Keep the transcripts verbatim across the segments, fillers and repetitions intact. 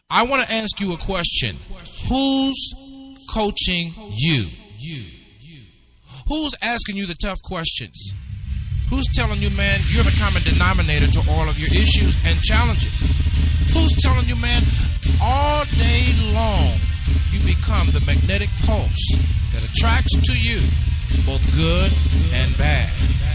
I want to ask you a question. Who's coaching you? Who's asking you the tough questions? Who's telling you, man, you're the common denominator to all of your issues and challenges? Who's telling you, man, all day long you become the magnetic pulse that attracts to you both good and bad?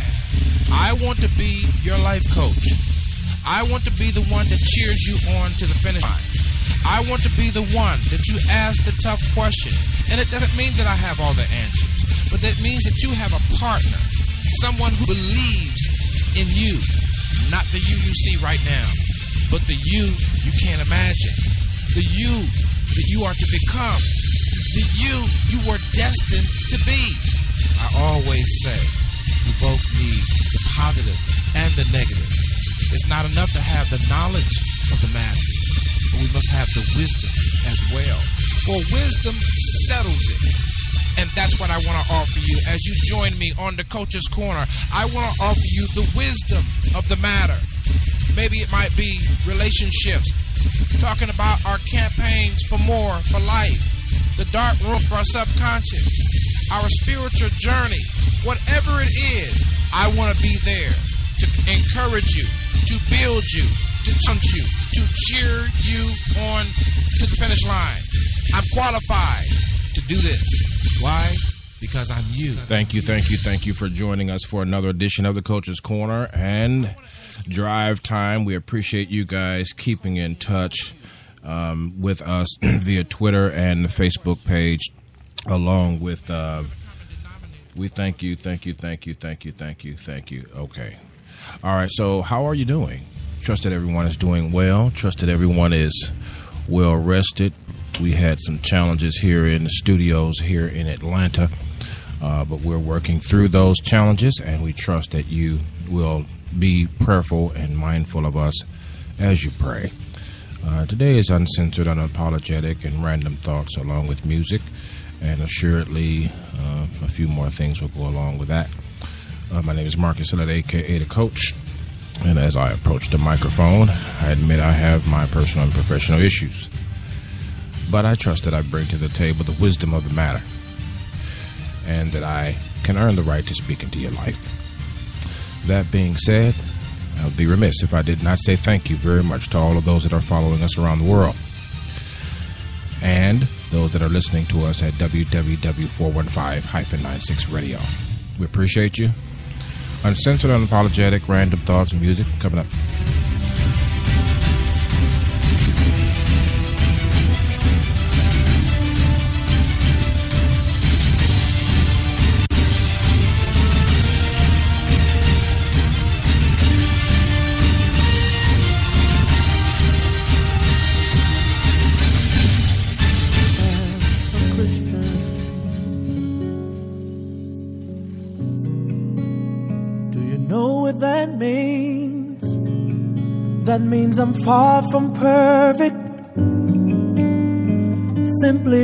I want to be your life coach. I want to be the one that cheers you on to the finish line. I want to be the one that you ask the tough questions. And it doesn't mean that I have all the answers, but that means that you have a partner, someone who believes in you, not the you you see right now, but the you you can't imagine, the you that you are to become, the you you were destined to be. I always say we both need the positive and the negative. It's not enough to have the knowledge of the matter, but we must have the wisdom as well. For wisdom settles it. And that's what I want to offer you as you join me on the Coach's Corner. I want to offer you the wisdom of the matter. Maybe it might be relationships, talking about our campaigns for more, for life, the dark room of our subconscious, our spiritual journey, whatever it is. I want to be there to encourage you, to build you, to challenge you, to cheer you on to the finish line. I'm qualified to do this. Why? Because I'm you. Thank you, thank you, thank you for joining us for another edition of the Coach's Corner and Drive Time. We appreciate you guys keeping in touch um, with us via Twitter and the Facebook page, along with, uh, we thank you, thank you, thank you, thank you, thank you, thank you. Okay. All right, so how are you doing? Trust that everyone is doing well. Trust that everyone is well rested. We had some challenges here in the studios here in Atlanta, uh, but we're working through those challenges, and we trust that you will be prayerful and mindful of us as you pray. Uh, today is Uncensored, Unapologetic, and Random Thoughts along with music, and assuredly uh, a few more things will go along with that. Uh, my name is Marcus Sillett, a k a. DaCoach, and as I approach the microphone, I admit I have my personal and professional issues. But I trust that I bring to the table the wisdom of the matter, and that I can earn the right to speak into your life. That being said, I would be remiss if I did not say thank you very much to all of those that are following us around the world, and those that are listening to us at w w w dot four one five dash ninety-six radio. We appreciate you. Uncensored, Unapologetic, Random Thoughts, and music coming up. That means, that means I'm far from perfect, simply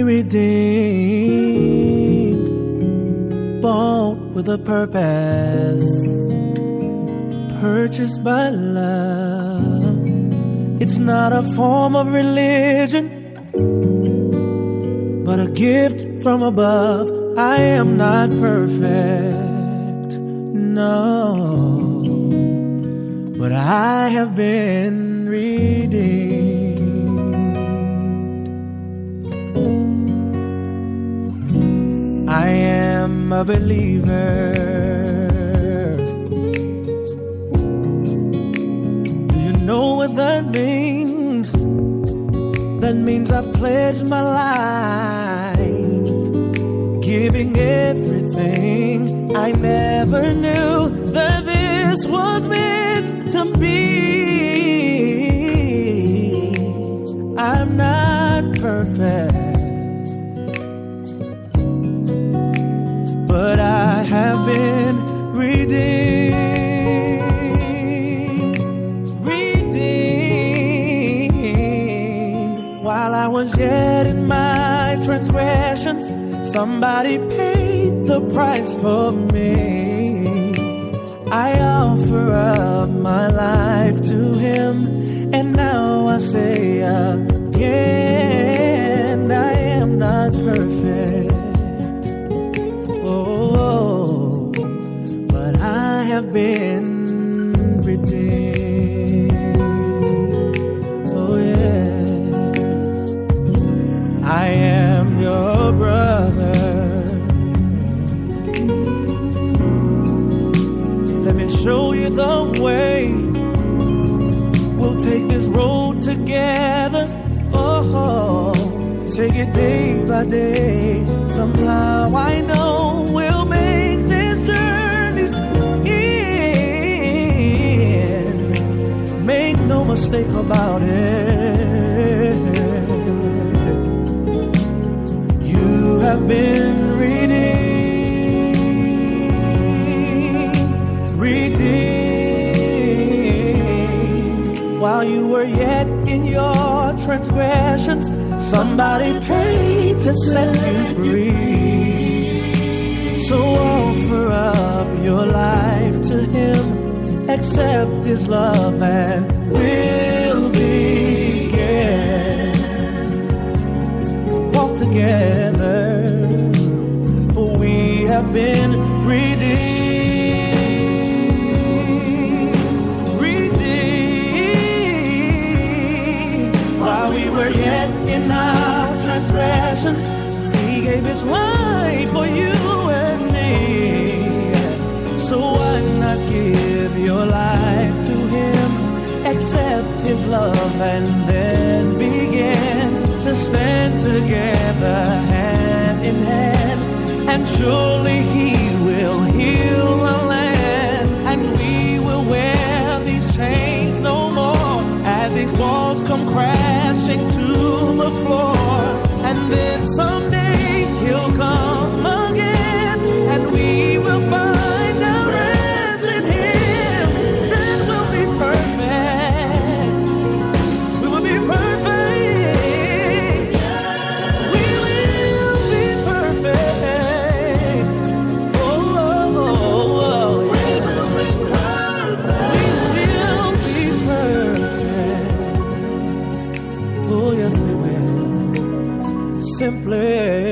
redeemed, bought with a purpose, purchased by love. It's not a form of religion, but a gift from above. I am not perfect, no, but I have been redeemed. I am a believer. Do you know what that means? That means I've pledged my life, giving everything. I never knew that this was meant to be. I'm not perfect, but I have been redeemed. Redeemed. While I was yet in my transgressions, somebody paid the price for me. I offer up my life to him, and now I say again, and I am not perfect. Oh, but I have been redeemed. Oh, yes, I am your brother. Let me show you the way. We'll take this road together. Oh, take it day by day. Somehow I know we'll make this journey's end. Make no mistake about it. You have been redeemed, redeemed. While you were yet in your transgressions, somebody paid to set you free. So offer up your life to Him, accept His love, and we'll begin to walk together. For we have been redeemed. Yet in our transgressions, He gave His life for you and me. So why not give your life to Him, accept His love, and then begin to stand together hand in hand. And surely He will heal the land, and we will wear these chains no more as these walls come crashing to the floor. And then someday He'll come again, and we will find our rest in Him. Then we'll be perfect. We will be perfect. We will be perfect. Oh, oh, oh, oh. We will be perfect. Oh, yes, we will. Simply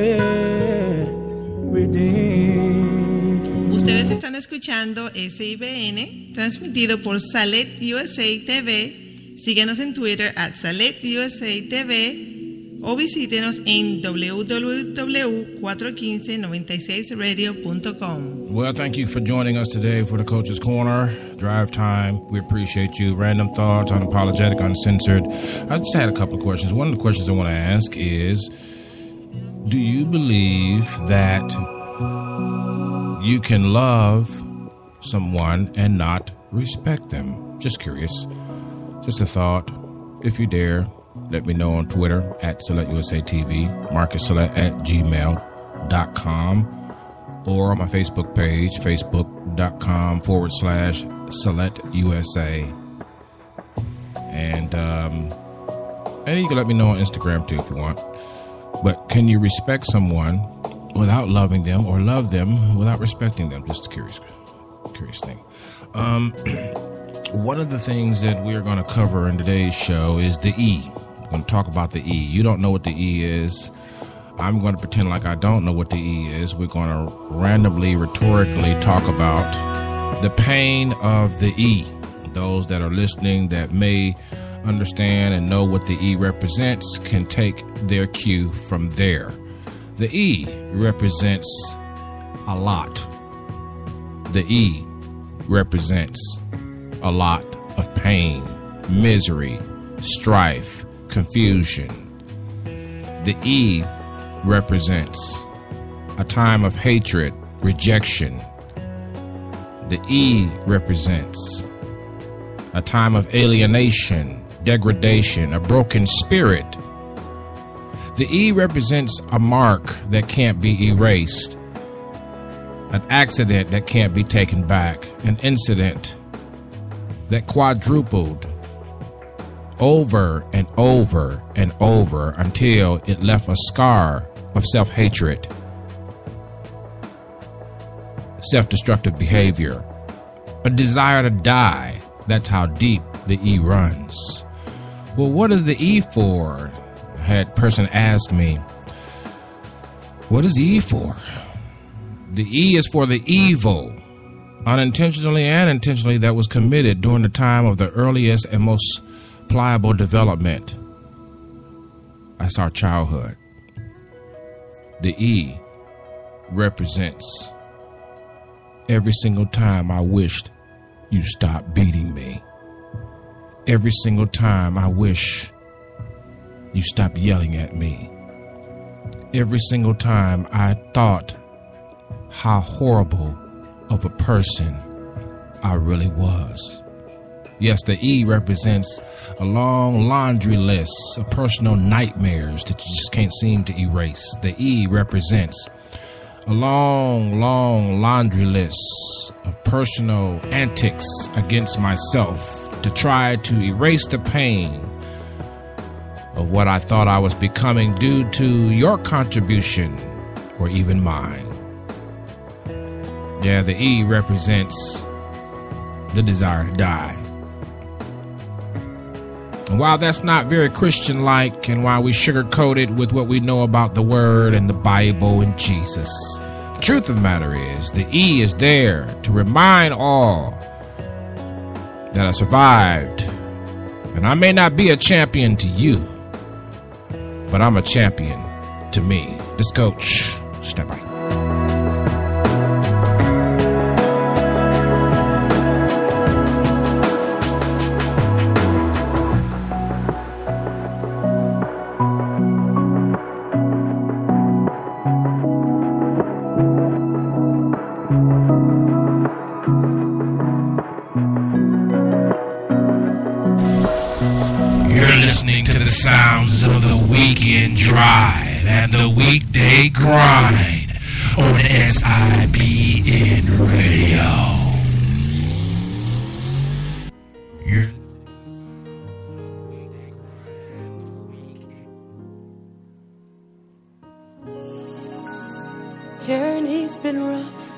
redeemed. Ustedes están escuchando S I B N, transmitido por Salet U S A T V. Síguenos en Twitter at Salet U S A T V o visítenos en w w w punto cuatro uno cinco nueve seis radio punto com. Well, thank you for joining us today for the Coach's Corner, Drive Time. We appreciate you. Random thoughts, unapologetic, uncensored. I just had a couple of questions. One of the questions I want to ask is, do you believe that you can love someone and not respect them? Just curious. Just a thought. If you dare, let me know on Twitter at Select U S A T V, Marcus Select at gmail dot com, or on my Facebook page, facebook.com forward slash Select U S A. And, um, and you can let me know on Instagram too if you want. But can you respect someone without loving them, or love them without respecting them? Just a curious, curious thing. Um, one of the things that we're going to cover in today's show is the E. We're going to talk about the E. You don't know what the E is. I'm going to pretend like I don't know what the E is. We're going to randomly, rhetorically talk about the pain of the E. Those that are listening that may understand and know what the E represents can take their cue from there. The E represents a lot. The E represents a lot of pain, misery, strife, confusion. The E represents a time of hatred, rejection. The E represents a time of alienation, degradation, a broken spirit. The E represents a mark that can't be erased, an accident that can't be taken back, an incident that quadrupled over and over and over until it left a scar of self-hatred, self-destructive behavior, a desire to die. That's how deep the E runs. Well, what is the E for? had person asked me, what is the E for? The E is for the evil, unintentionally and intentionally, that was committed during the time of the earliest and most pliable development. That's our childhood. The E represents every single time I wished you stopped beating me. Every single time I wish you stopped yelling at me. Every single time I thought how horrible of a person I really was. Yes, the E represents a long laundry list of personal nightmares that you just can't seem to erase. The E represents a long, long laundry list of personal antics against myself to try to erase the pain of what I thought I was becoming due to your contribution or even mine. Yeah, the E represents the desire to die. And while that's not very Christian-like, and while we sugarcoat it with what we know about the Word and the Bible and Jesus, the truth of the matter is, the E is there to remind all that I survived. And I may not be a champion to you, but I'm a champion to me. This coach, step by. Sounds of the weekend drive and the weekday grind on S I B N Radio. You're Journey's been rough.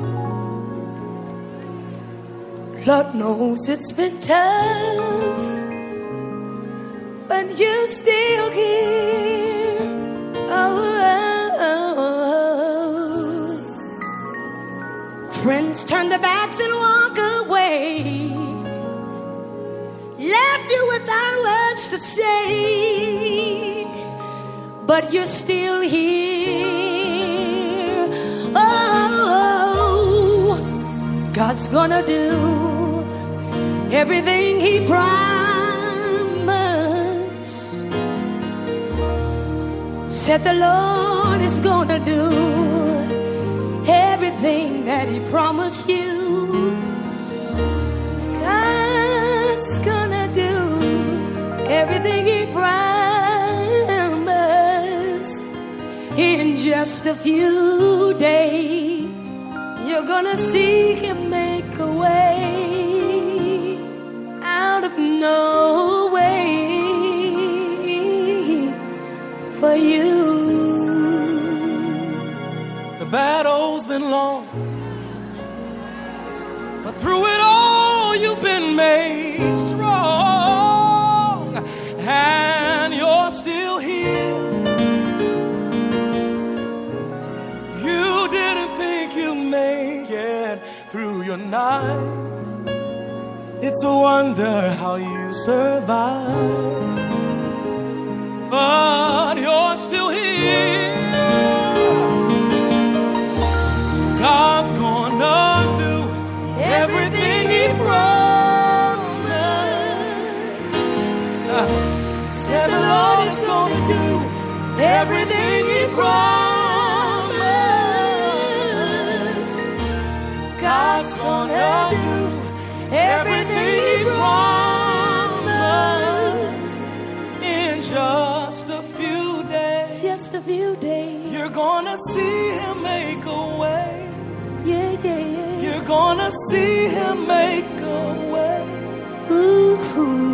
Lord knows it's been tough. But you're still here. Oh, oh, oh. Friends turn their backs and walk away. Left you without words to say. But you're still here. Oh, God's gonna do everything He promised. Said the Lord is gonna do everything that He promised you. God's gonna do everything He promised. In just a few days, you're gonna see Him make a way out of no way for you. The battle's been long, but through it all you've been made strong, and you're still here. You didn't think you'd make it through your night. It's a wonder how you survived. But you're still here. God's gonna do everything He promised. Uh, said the Lord is gonna do everything He promised. God's gonna do everything He promised. In just a few days, just a few days, you're gonna see Him make a way. Yeah, yeah, yeah. You're gonna see Him make a way. Ooh, ooh.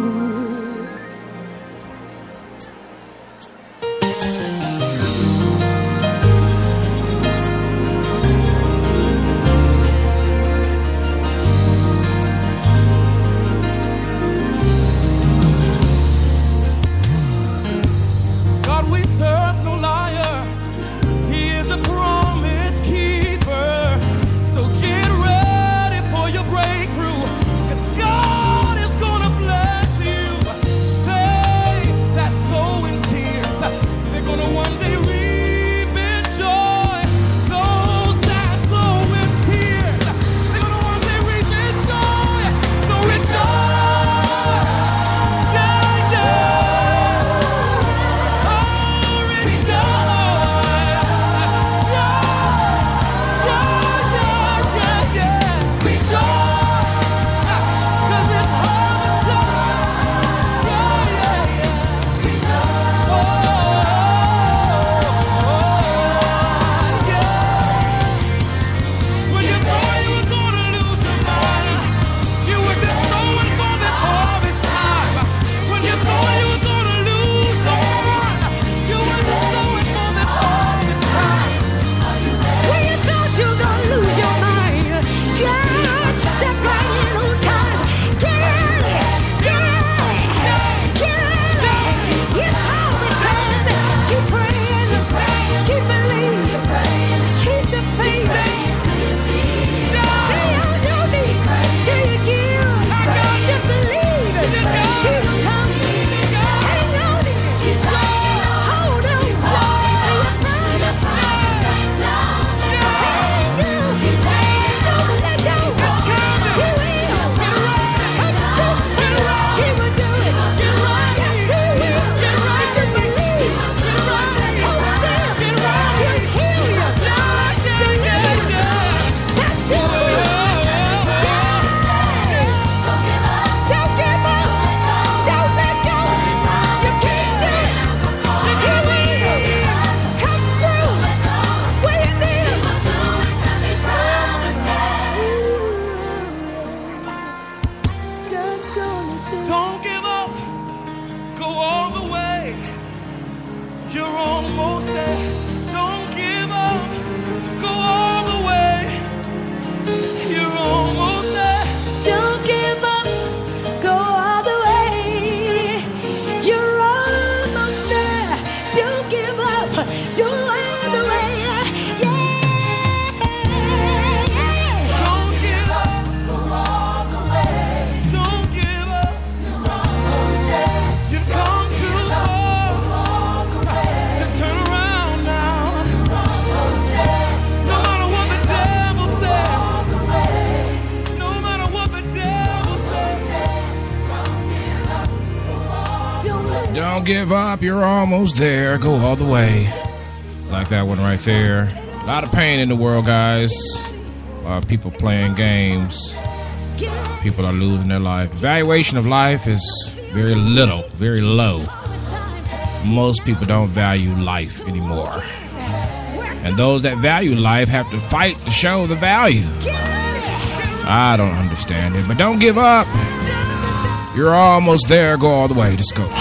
Don't give up, you're almost there. Go all the way. Like that one right there. A lot of pain in the world, guys. Uh, people playing games. People are losing their life. Valuation of life is very little, very low. Most people don't value life anymore. And those that value life have to fight to show the value. I don't understand it, but don't give up. You're almost there. Go all the way. Just coach.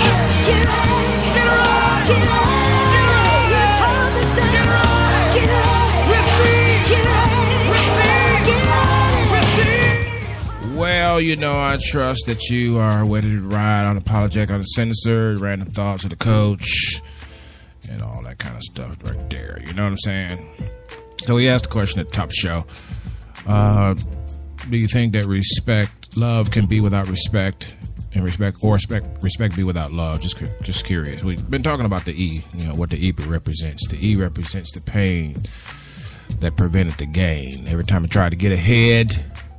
Well, you know, I trust that you are ready to ride on Unapologetic, Uncensored, Random Thoughts of the Coach, and all that kind of stuff right there. You know what I'm saying? So he asked the question at the top of the show. Uh, do you think that respect, love can be without respect, and respect, or respect, respect be without love? Just, just curious. We've been talking about the E, you know, what the E represents. The E represents the pain that prevented the gain. Every time I tried to get ahead,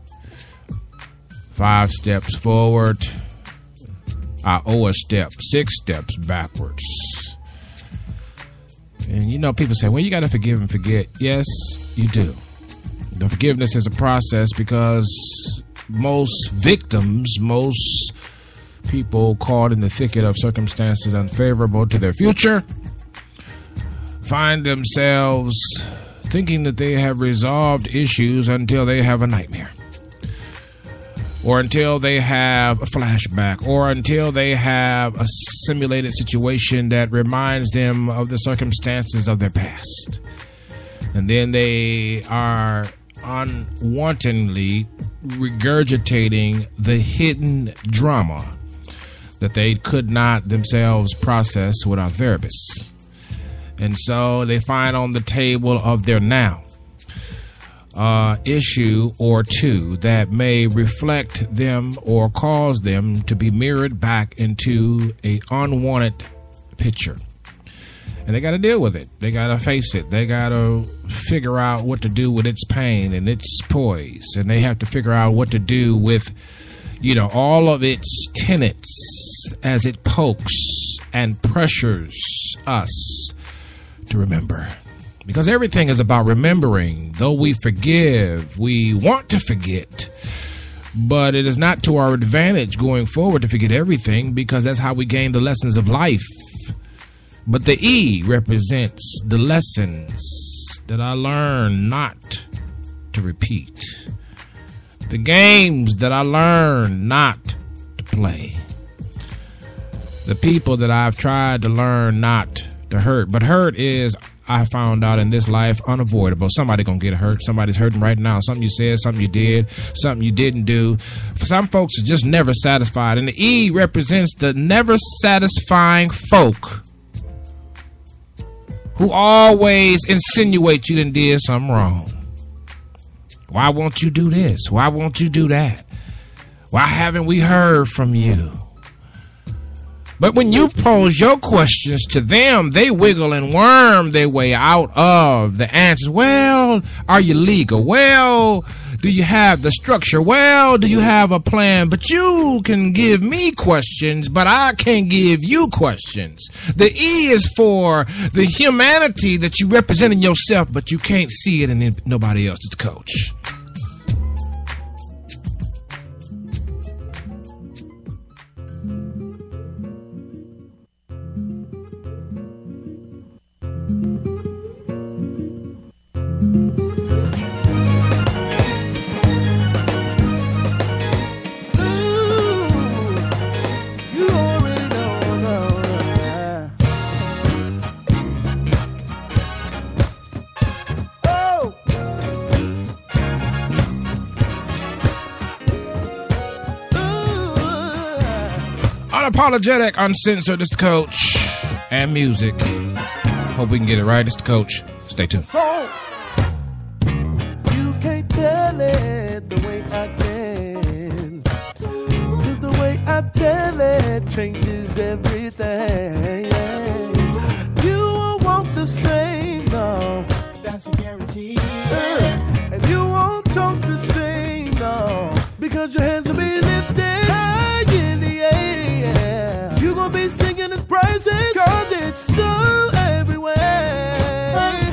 five steps forward, I owe a step, six steps backwards. And you know, people say, well, you got to forgive and forget. Yes, you do. The forgiveness is a process because most victims, most people caught in the thicket of circumstances unfavorable to their future find themselves thinking that they have resolved issues until they have a nightmare, or until they have a flashback, or until they have a simulated situation that reminds them of the circumstances of their past. And then they are unwantingly regurgitating the hidden drama that they could not themselves process without therapists. And so they find on the table of their now Uh, issue or two that may reflect them or cause them to be mirrored back into a unwanted picture. And they got to deal with it. They got to face it. They got to figure out what to do with its pain and its poise. And they have to figure out what to do with, you know, all of its tenets as it pokes and pressures us to remember. Because everything is about remembering. Though we forgive, we want to forget. But it is not to our advantage going forward to forget everything, because that's how we gain the lessons of life. But the E represents the lessons that I learned not to repeat. The games that I learned not to play. The people that I've tried to learn not to hurt. But hurt is, I found out in this life, unavoidable. Somebody gonna get hurt. Somebody's hurting right now. Something you said, something you did, something you didn't do. Some folks are just never satisfied. And the E represents the never satisfying folk who always insinuate you done did something wrong. Why won't you do this? Why won't you do that? Why haven't we heard from you? But when you pose your questions to them, they wiggle and worm their way out of the answers. Well, are you legal? Well, do you have the structure? Well, do you have a plan? But you can give me questions, but I can't give you questions. The E is for the humanity that you represent in yourself, but you can't see it in nobody else's coach. Unapologetic, uncensored, it's the coach, and music. Hope we can get it right. It's the coach. Stay tuned. You can't tell it the way I can, 'cause the way I tell it changes everything. You won't want the same, no, that's a guarantee. Uh, and you won't talk the same, no, because your hands will be lifted high in the air. You gonna be singing this. presence, cause it's so everywhere.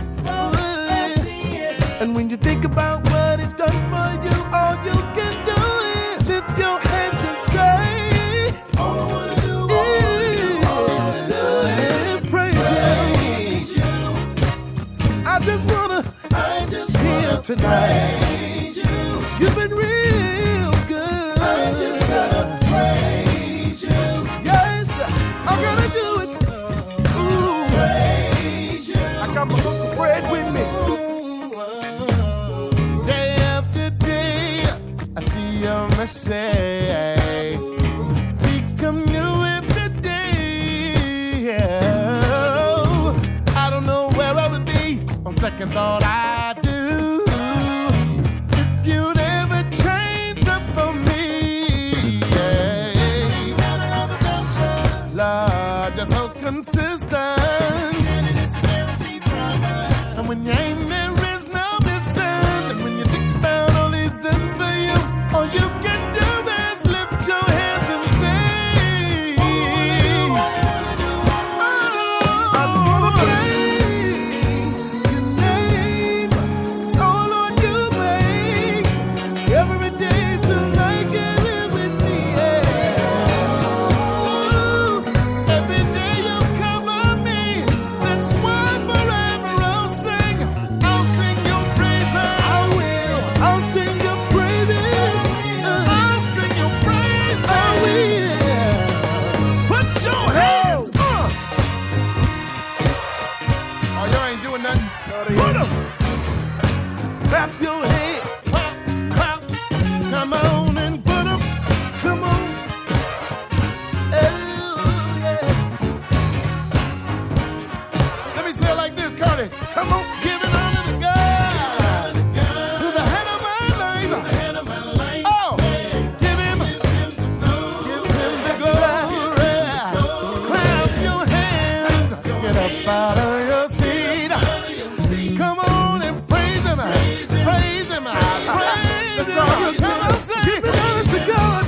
And when you think about what it's done for you, all you can do is lift your hands and say, all I wanna do, all I wanna do, all I wanna do is praise you. I just wanna, I just wanna tonight. You. You've been real good. I just wanna praise you. Yes, I'm gonna do it. Ooh, praise you. I got my book of bread with me. Day after day, I see your mercy. Become new every day. I don't know where I would be on second thought. I do. If you'd ever change up for me, yeah. Lord, you're so consistent. And when you ain't there is no missing. And when you think about all he's done for you, all you can do is lift your hands and say, oh, I wanna praise your name. 'Cause oh Lord, you make every day feel like you're here with me, yeah. Ooh, every day you cover me. That's why forever I'll sing. I'll sing your praises. I will. I'll sing your praises. I'll sing your praises. I will. Put your hands up. Oh, y'all ain't doing nothing. Put 'em. Clap your hands. Clap, clap. Come on and put 'em. Come on. Oh, yeah. Let me say it like this, Cardi. Come on, give it honor to God. To the head of my life. Oh, give him, give him the glory. Clap your hands. Get up out of your seat. Come on and praise him. Praise him. Praise him. Come on, say. Give it honor to God.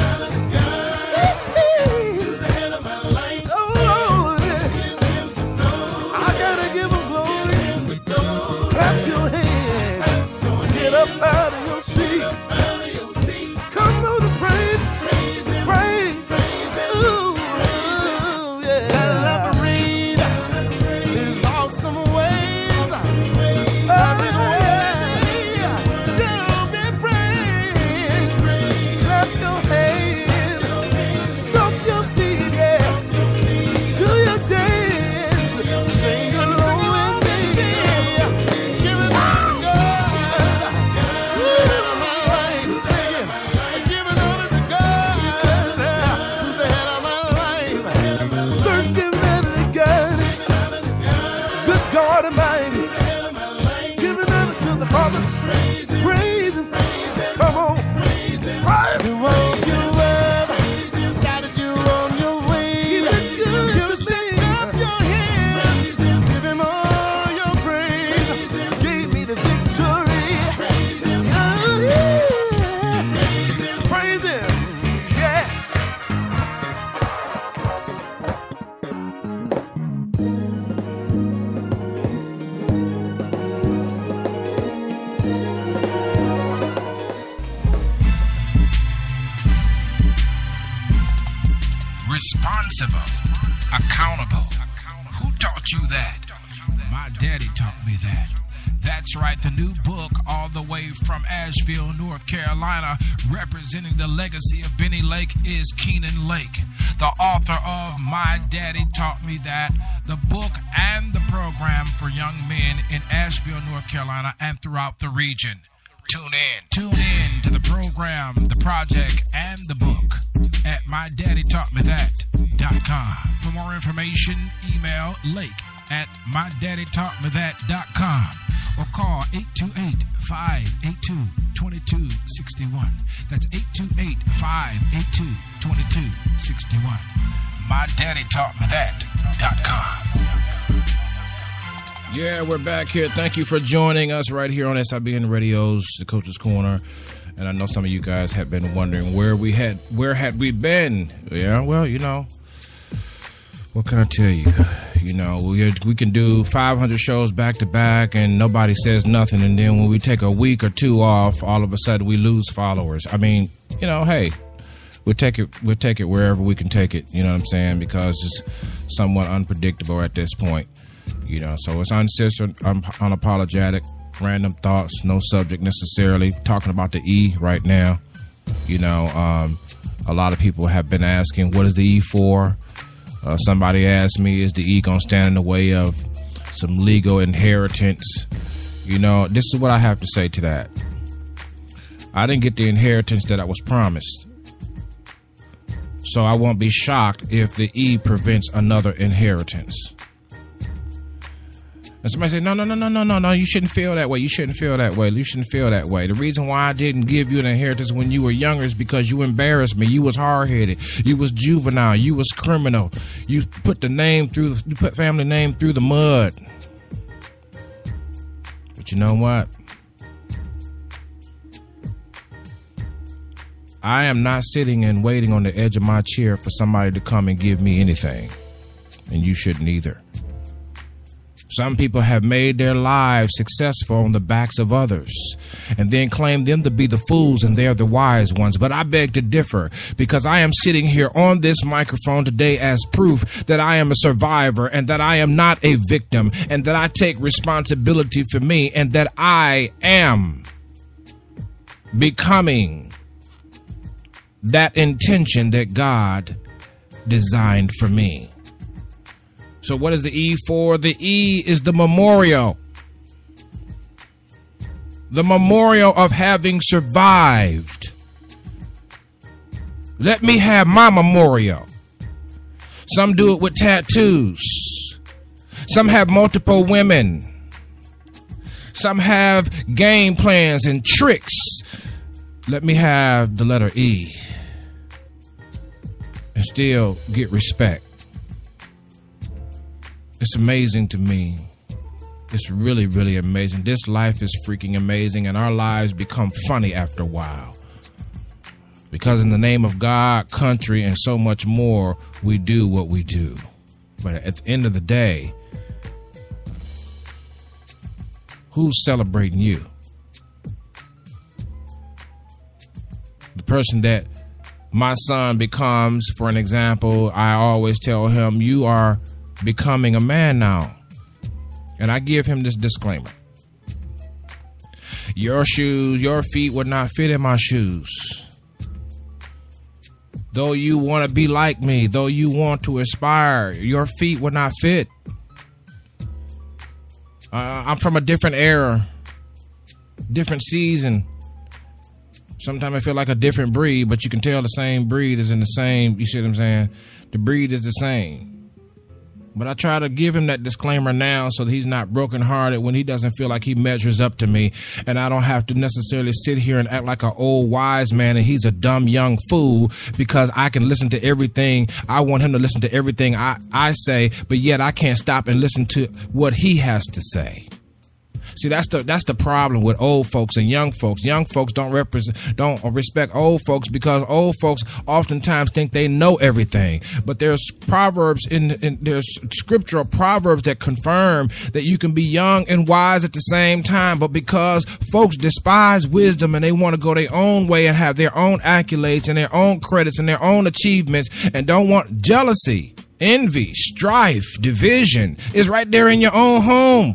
Oh, Lord. I gotta give him glory. Clap your hands. Get up out of your seat. Come on and praise. Praise. Ooh, yeah. Celebrate his awesome ways. Oh, yeah. Tell me praise. Clap your hands. Stomp your feet, yeah. Do your dance. Sing along with me. Give it all to God. Give it my life. Sing it. Give it all to God. Who's the head of my life? First give it to God. Good God Almighty. Give it all to the Father. Praise Him. Come on. You won't give up. Started you on your way. You lift up your hands. Give him all your praise. Gave me the victory. Oh, yeah. Praise him. Yeah. Responsible, accountable. Who taught you that? My daddy taught me that. That's right, the new book, all the way from Asheville, North Carolina, representing the legacy of Benny Lake, is Keenan Lake, the author of My Daddy Taught Me That, the book and the program for young men in Asheville, North Carolina, and throughout the region. Tune in. Tune in to the program, the project, and the book at my daddy taught me that dot com. For more information, email Lake at my daddy taught me that dot com or call eight two eight, five eight two, two two six one. That's eight two eight, five eight two, two two six one. my daddy taught me that dot com. Yeah, we're back here. Thank you for joining us right here on S I B N Radio's The Coach's Corner. And I know some of you guys have been wondering where we had, where had we been? Yeah, well, you know, What can I tell you? You know, we we can do five hundred shows back to back and nobody says nothing. And then when we take a week or two off, all of a sudden we lose followers. I mean, you know, hey, we'll take it, we'll take it wherever we can take it. You know what I'm saying? Because it's somewhat unpredictable at this point. You know, so it's uncensored, un- unapologetic, random thoughts, no subject necessarily. Talking about the E right now. You know, um, a lot of people have been asking, what is the E for? Uh, somebody asked me, is the E going to stand in the way of some legal inheritance? You know, this is what I have to say to that. I didn't get the inheritance that I was promised. So I won't be shocked if the E prevents another inheritance. And somebody said, no, no, no, no, no, no, no, you shouldn't feel that way. You shouldn't feel that way. You shouldn't feel that way. The reason why I didn't give you an inheritance when you were younger is because you embarrassed me. You was hard-headed. You was juvenile. You was criminal. You put the name through, the, you put family name through the mud. But you know what? I am not sitting and waiting on the edge of my chair for somebody to come and give me anything. And you shouldn't either. Some people have made their lives successful on the backs of others and then claim them to be the fools and they're the wise ones. But I beg to differ, because I am sitting here on this microphone today as proof that I am a survivor and that I am not a victim and that I take responsibility for me and that I am becoming that intention that God designed for me. So what is the E for? The E is the memorial. The memorial of having survived. Let me have my memorial. Some do it with tattoos. Some have multiple women. Some have game plans and tricks. Let me have the letter E and still get respect. It's amazing to me. It's really, really amazing. This life is freaking amazing, and our lives become funny after a while. Because in the name of God, country, and so much more, we do what we do. But at the end of the day, who's celebrating you? The person that my son becomes, for an example, I always tell him, you are becoming a man now. And I give him this disclaimer. Your shoes, your feet would not fit in my shoes. Though you want to be like me, though you want to aspire, your feet would not fit. Uh, I'm from a different era, different season. Sometimes I feel like a different breed, but you can tell the same breed is in the same, you see what I'm saying? The breed is the same. But I try to give him that disclaimer now so that he's not brokenhearted when he doesn't feel like he measures up to me. And I don't have to necessarily sit here and act like an old wise man and he's a dumb young fool because I can listen to everything. I want him to listen to everything I, I say, but yet I can't stop and listen to what he has to say. See, that's the that's the problem with old folks and young folks. Young folks don't represent, don't respect old folks because old folks oftentimes think they know everything. But there's proverbs in, in there's scriptural proverbs that confirm that you can be young and wise at the same time. But because folks despise wisdom and they want to go their own way and have their own accolades and their own credits and their own achievements and don't want jealousy, envy, strife, division is right there in your own home.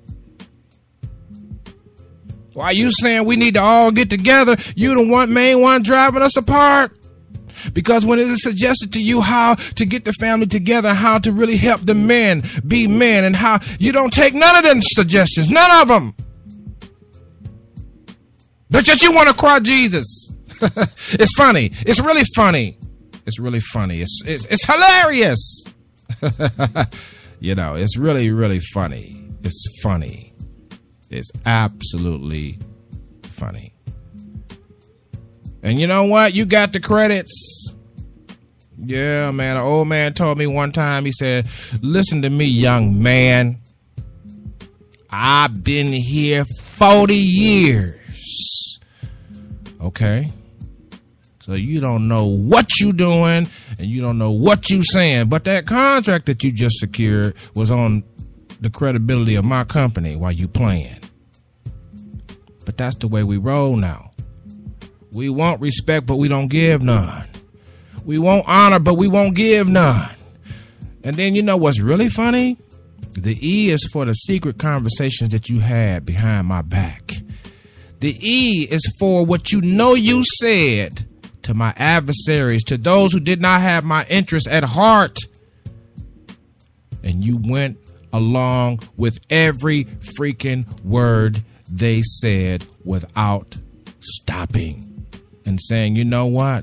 Why you saying we need to all get together? You the one main one driving us apart. Because when it is suggested to you how to get the family together, how to really help the men be men, and how you don't take none of them suggestions, none of them. But yet you want to cry Jesus. It's funny. It's really funny. It's really funny. It's it's, it's hilarious. You know, it's really, really funny. It's funny. It's absolutely funny. And you know what? You got the credits. Yeah, man. An old man told me one time, he said, listen to me, young man. I've been here forty years. Okay. So you don't know what you doing and you don't know what you saying. But that contract that you just secured was on the credibility of my company while you playing. But that's the way we roll now. We want respect, but we don't give none. We want honor, but we won't give none. And then you know what's really funny? The E is for the secret conversations that you had behind my back. The E is for what you know you said to my adversaries, to those who did not have my interests at heart. And you went along with every freaking word they said without stopping and saying, you know what?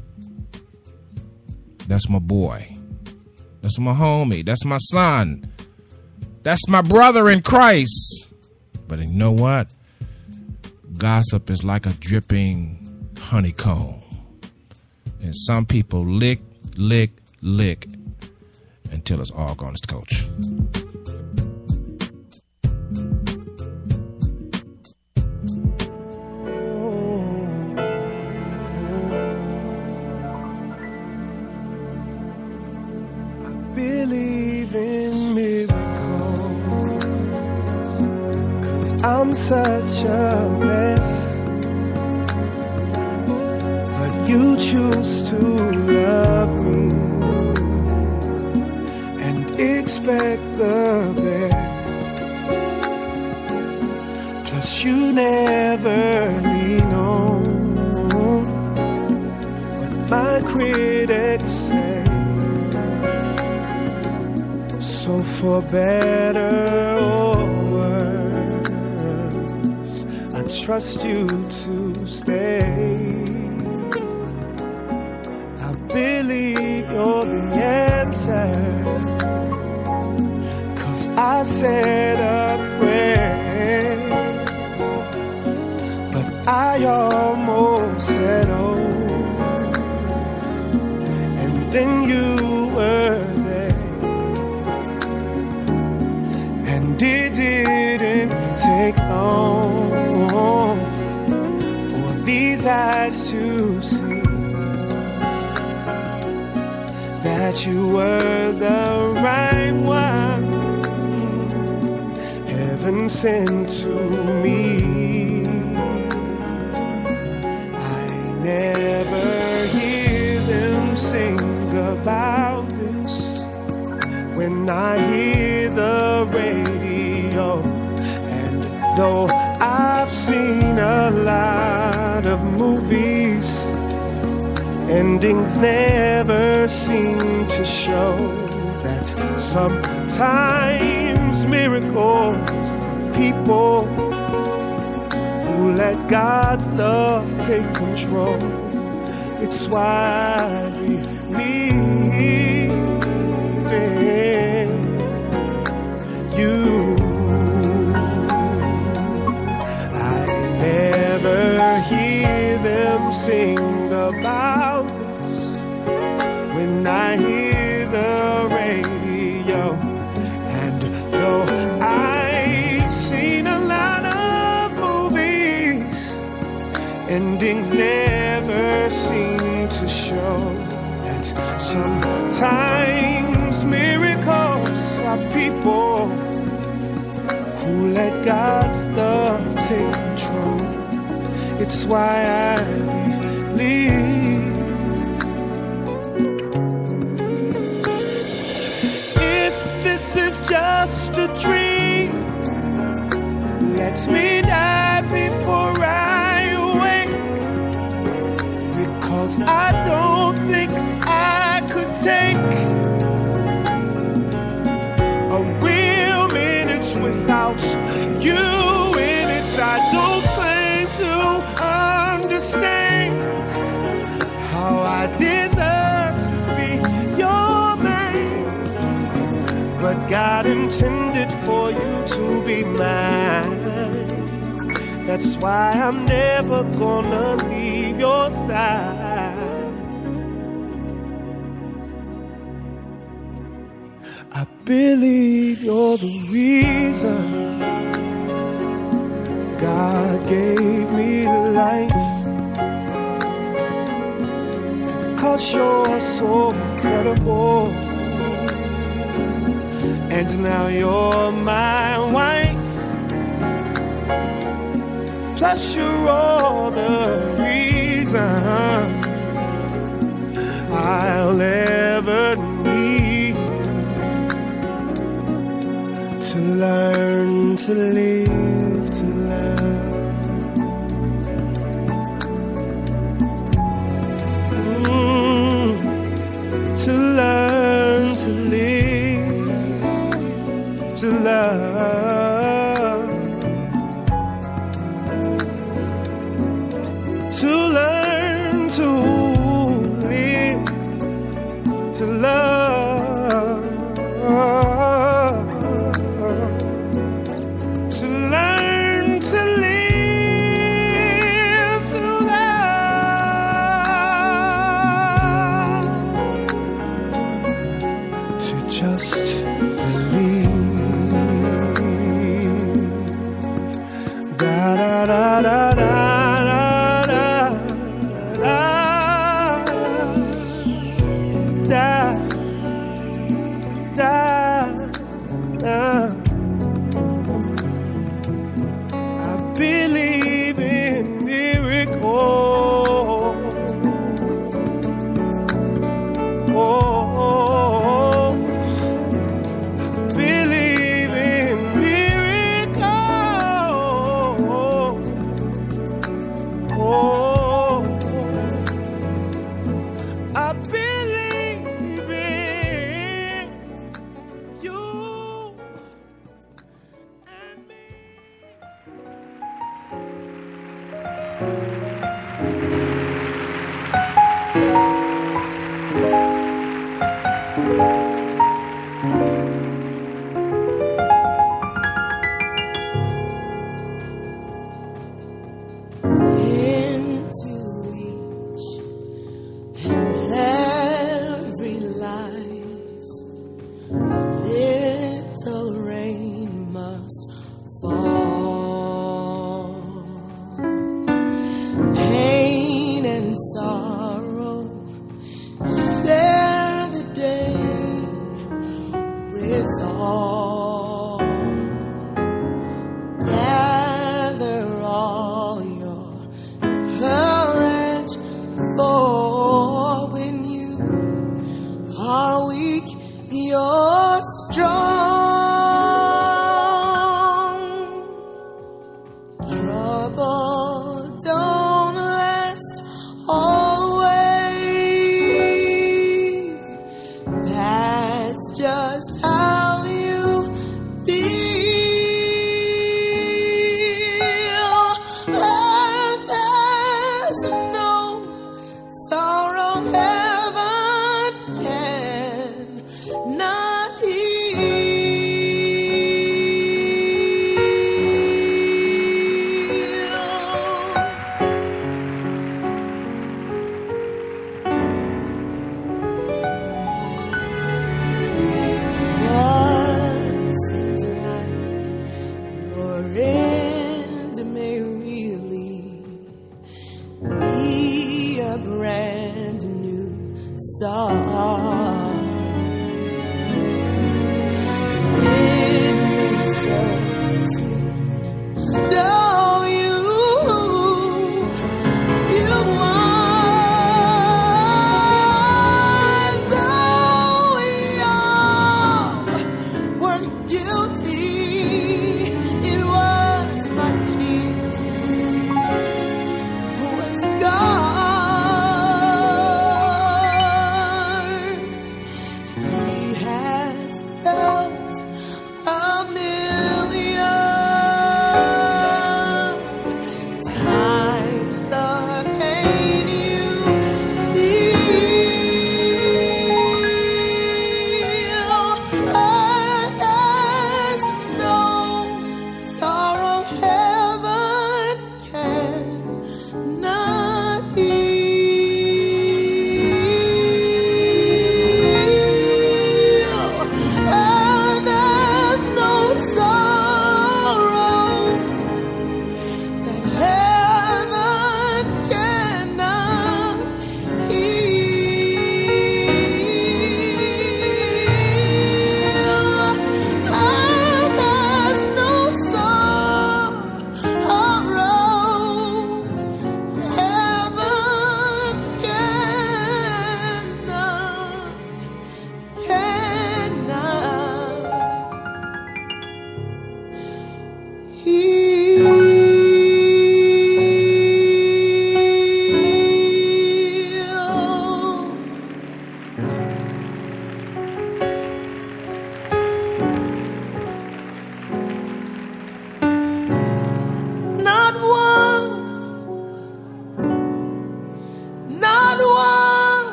That's my boy. That's my homie. That's my son. That's my brother in Christ. But you know what? Gossip is like a dripping honeycomb. And some people lick, lick, lick until it's all gone. It's the coach. I believe in miracles, 'cause I'm such a mess. You choose to love me and expect the best. Plus you never lean on what my critics say. So for better or worse, I trust you to stay. Believe you're the answer, 'cause I said a prayer, but I almost settled, and then you were there, and it didn't take long for these eyes to see that you were the right one, heaven sent to me. I never hear them sing about this when I hear the radio, and though I've seen a lot of movies, endings never seem to show that sometimes miracles are people who let God's love take control. It's why I believe in you. I never hear them sing about when I hear the radio, and though I've seen a lot of movies, endings never seem to show that sometimes miracles are people who let God's love take control. It's why I believe. Just a dream, let me die before I wake, because I don't think I could take a real minute without you in it. I don't claim to understand how I deserve to be your man, but God intended for you to be mine. That's why I'm never gonna leave your side. I believe you're the reason God gave me life. 'cause you're so incredible. And now you're my wife. Plus you're all the reason I'll ever need to learn to live, to love. Mm, to learn to live, to love. To learn to live, to love, to learn to live, to love, to just believe. Da da da da da.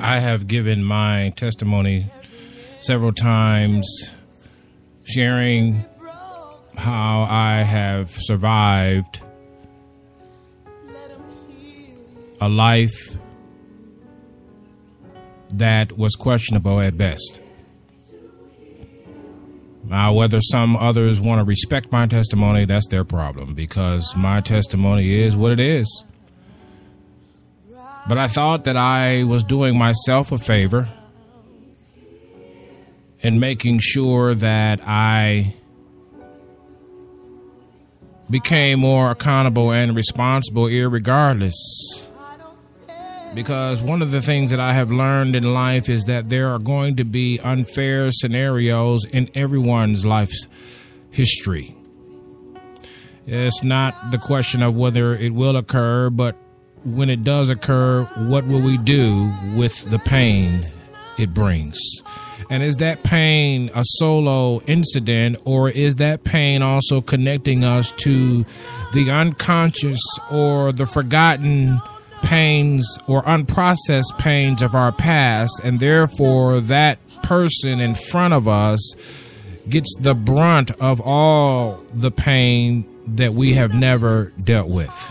I have given my testimony several times, sharing how I have survived a life that was questionable at best. Now, whether some others want to respect my testimony, that's their problem, because my testimony is what it is. But I thought that I was doing myself a favor in making sure that I became more accountable and responsible irregardless. Because one of the things that I have learned in life is that there are going to be unfair scenarios in everyone's life's history. It's not the question of whether it will occur, but when it does occur, what will we do with the pain it brings? And is that pain a solo incident, or is that pain also connecting us to the unconscious or the forgotten pains or unprocessed pains of our past, and therefore that person in front of us gets the brunt of all the pain that we have never dealt with?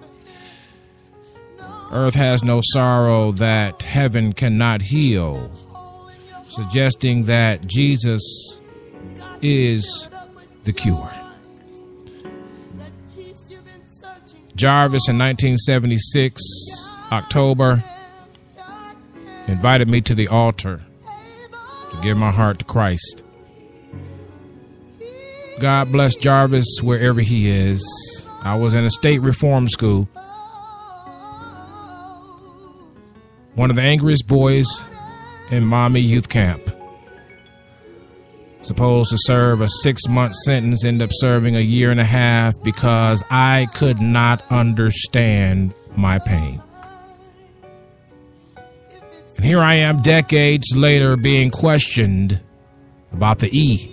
Earth has no sorrow that heaven cannot heal, suggesting that Jesus is the cure. Jarvis in nineteen seventy-six, October, invited me to the altar to give my heart to Christ. God bless Jarvis wherever he is. I was in a state reform school. One of the angriest boys in Mommy youth camp. Supposed to serve a six-month sentence, end up serving a year and a half because I could not understand my pain. And here I am decades later being questioned about the E.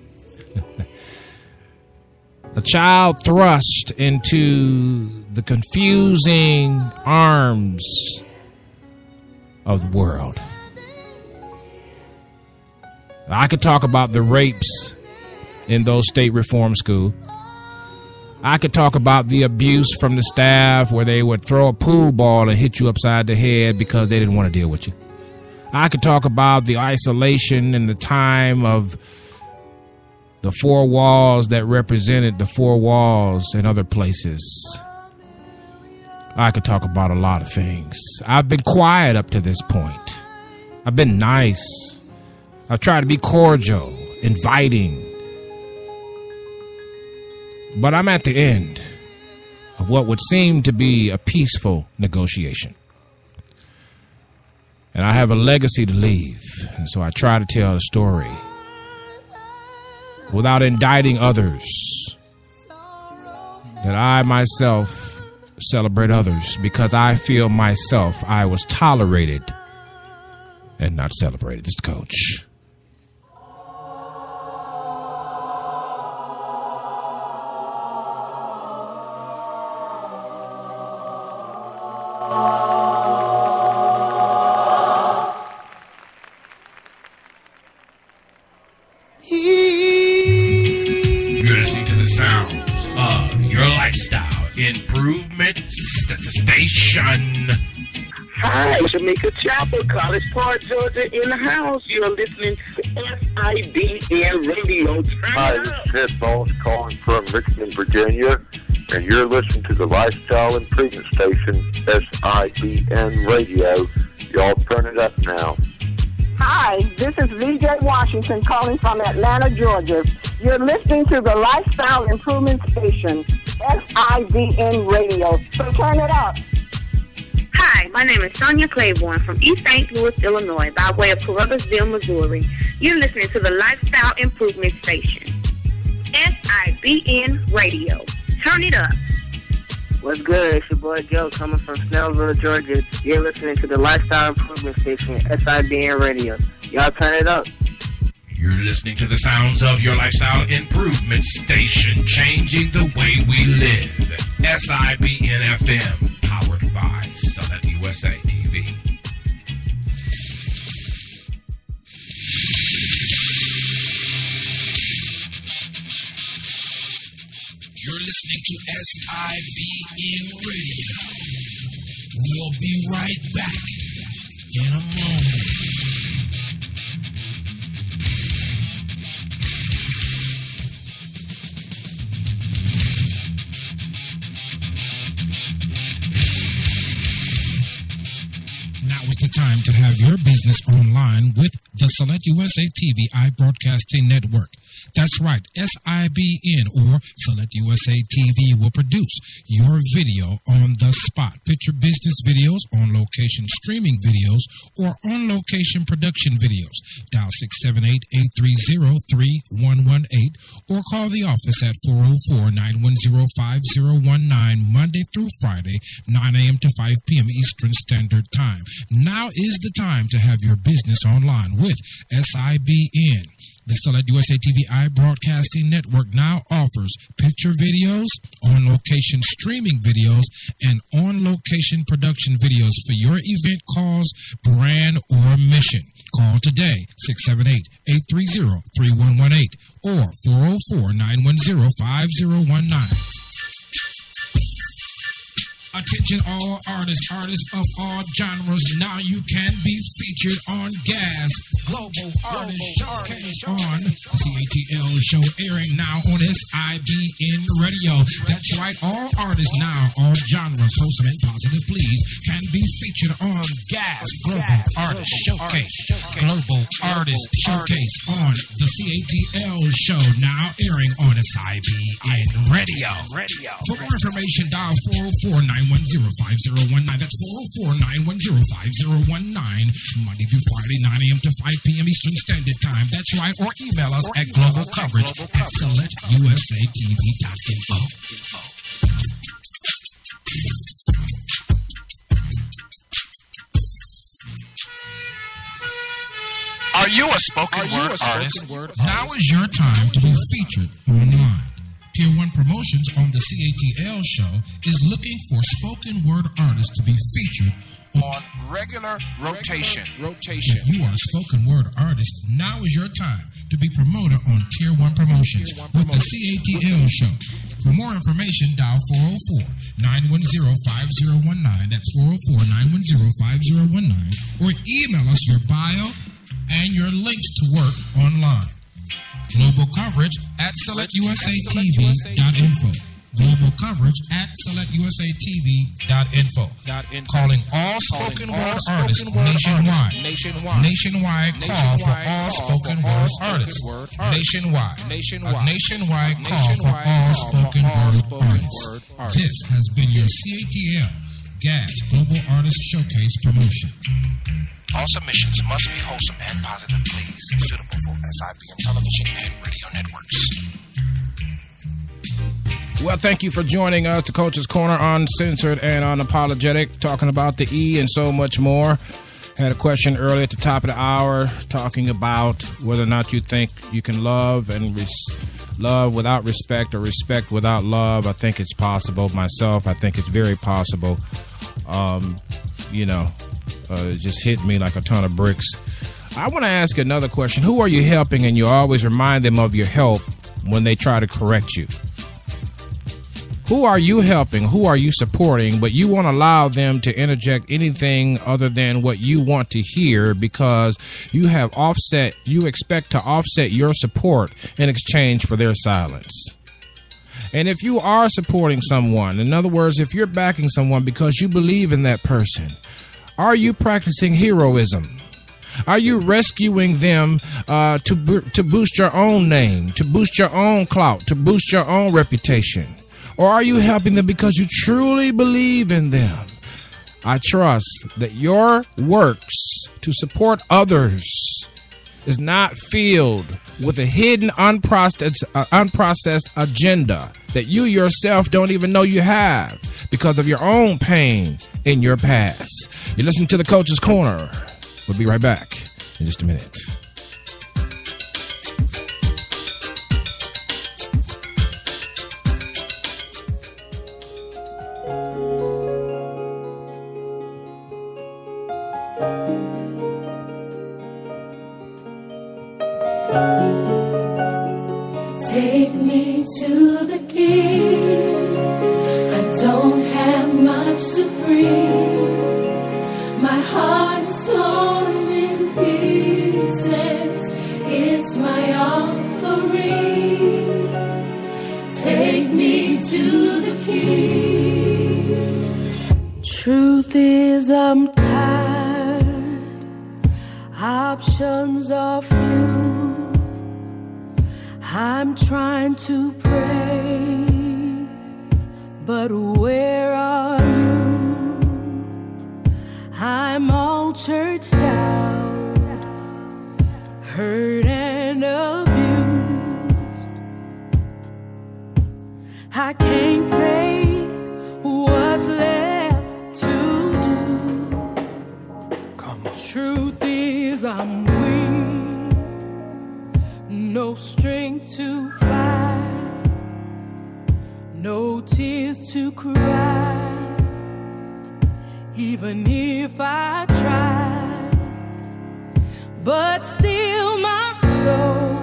A child thrust into the confusing arms of the world. I could talk about the rapes in those state reform schools. I could talk about the abuse from the staff where they would throw a pool ball and hit you upside the head because they didn't want to deal with you. I could talk about the isolation and the time of the four walls that represented the four walls in other places. I could talk about a lot of things. I've been quiet up to this point. I've been nice. I've tried to be cordial, inviting. But I'm at the end of what would seem to be a peaceful negotiation. And I have a legacy to leave. And so I try to tell the story without indicting others, that I myself celebrate others because I feel myself I was tolerated and not celebrated. This is Coach. Improvement Station. Hi, Jamaica Chapel, College Park, Georgia, in the house. You're listening to S I B N Radio. Turn Hi, this is Ted Bones calling from Richmond, Virginia, and you're listening to the Lifestyle Improvement Station, S I B N Radio. Y'all turn it up now. Hi, this is V J Washington calling from Atlanta, Georgia. You're listening to the Lifestyle Improvement Station, S I B N Radio. So turn it up. Hi, my name is Sonia Claiborne from East Saint Louis, Illinois, by way of Columbusville, Missouri. You're listening to the Lifestyle Improvement Station, S I B N Radio. Turn it up. What's good? It's your boy Joe coming from Snellville, Georgia. You're listening to the Lifestyle Improvement Station, S I B N Radio. Y'all turn it up. You're listening to the sounds of your Lifestyle Improvement Station, changing the way we live. S I B N F M, powered by Summit U S A T V. I B N Radio. We'll be right back in a moment. Now is the time to have your business online with the Select U S A T V iBroadcasting Network. That's right, S I B N or Select U S A T V will produce your video on the spot. Picture business videos, on location streaming videos, or on location production videos. Dial six seven eight, eight three zero, three one one eight or call the office at four oh four, nine one zero, five zero one nine Monday through Friday, nine a.m. to five p.m. Eastern Standard Time. Now is the time to have your business online with S I B N. The Select U S A T V iBroadcasting Network now offers picture videos, on-location streaming videos, and on-location production videos for your event, cause, brand, or mission. Call today, six seven eight, eight three zero, three one one eight or four oh four, nine one zero, five zero one nine. Attention all artists, artists of all genres. Now you can be featured on Gas Global Artist Showcase on the C A T L show, airing now on S I B N Radio. That's right, all artists now, all genres, wholesome and positive, please, can be featured on Gas Global Artist Showcase. Global Artist Showcase on the C A T L show, now airing on S I B N Radio. For more information, dial four oh four, nine one zero, five zero one nine. That's four oh four, nine one zero, five zero one nine. Monday through Friday, nine a.m. to five p.m. Eastern Standard Time. That's right. Or email us at global coverage at select u s a t v dot info. Are you a spoken word artist? Now is your time to be featured online. Tier one Promotions on the C A T L show is looking for spoken word artists to be featured On regular rotation. Rotation. If you are a spoken word artist, now is your time to be promoted on Tier one Promotions with the C A T L show. For more information, dial four oh four, nine one zero, five zero one nine. That's four oh four, nine one zero, five zero one nine. Or email us your bio and your links to work online. Global coverage at select u s a t v dot info. Global coverage at select u s a t v dot info. Calling all spoken word artists nationwide. Nationwide call for all spoken word artists. Nationwide. A nationwide call for all spoken word artists. This has been your C A T L Gas Global Artist Showcase promotion. All submissions must be wholesome and positive, please. Suitable for S I B N television and radio networks. Well, thank you for joining us. The Coach's Corner, Uncensored and Unapologetic, talking about the E and so much more. Had a question earlier at the top of the hour talking about whether or not you think you can love and res- love without respect or respect without love. I think it's possible. Myself, I think it's very possible. Um, you know, uh, it just hit me like a ton of bricks. I want to ask another question. Who are you helping and you always remind them of your help when they try to correct you? Who are you helping? Who are you supporting? But you won't allow them to interject anything other than what you want to hear because you have offset, you expect to offset your support in exchange for their silence. And if you are supporting someone, in other words, if you're backing someone because you believe in that person, are you practicing heroism? Are you rescuing them uh, to bo- to boost your own name, to boost your own clout, to boost your own reputation? Or are you helping them because you truly believe in them? I trust that your works to support others is not filled with a hidden, unprocessed, uh, unprocessed agenda that you yourself don't even know you have because of your own pain in your past. You're listening to the Coach's Corner. We'll be right back in just a minute. Take me to the King. I much to breathe. My heart's torn in pieces. It's my offering. Take me to the King. Truth is, I'm tired. Options are few. I'm trying to pray, but where are you? I'm all churched out, hurt and abused. I can't fake what's left to do. Come on. Truth is, I'm weak, no strength to fight, no tears to cry. Even if I tried, but still my soul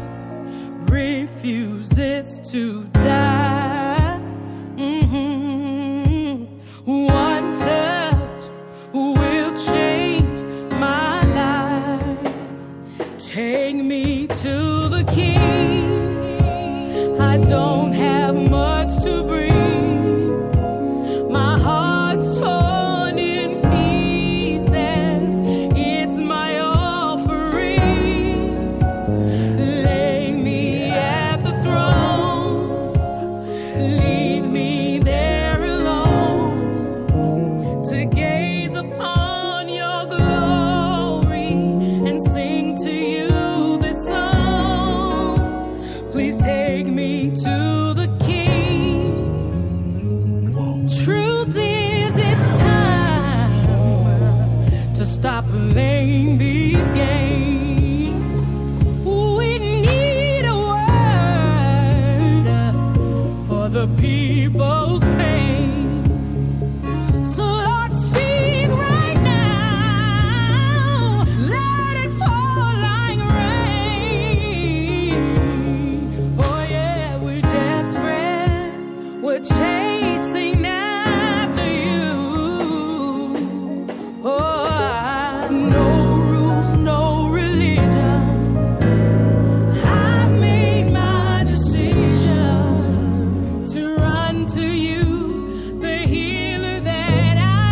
refuses to die. Mm-hmm. One touch will change my life. Take me to the King. I don't have much to breathe. My heart's torn in pieces. It's my offering. Lay me at the throne. Leave me there alone to gaze upon your glory and sing to you this song. Please take me to the King. Truth is, it's time to stop playing these games. We need a word for the people's pain. So Lord, speak right now. Let it pour like rain. Oh yeah, we're desperate. We're chasing after you. Oh, I- no rules, no religion. I've made my decision to run to you, the healer that I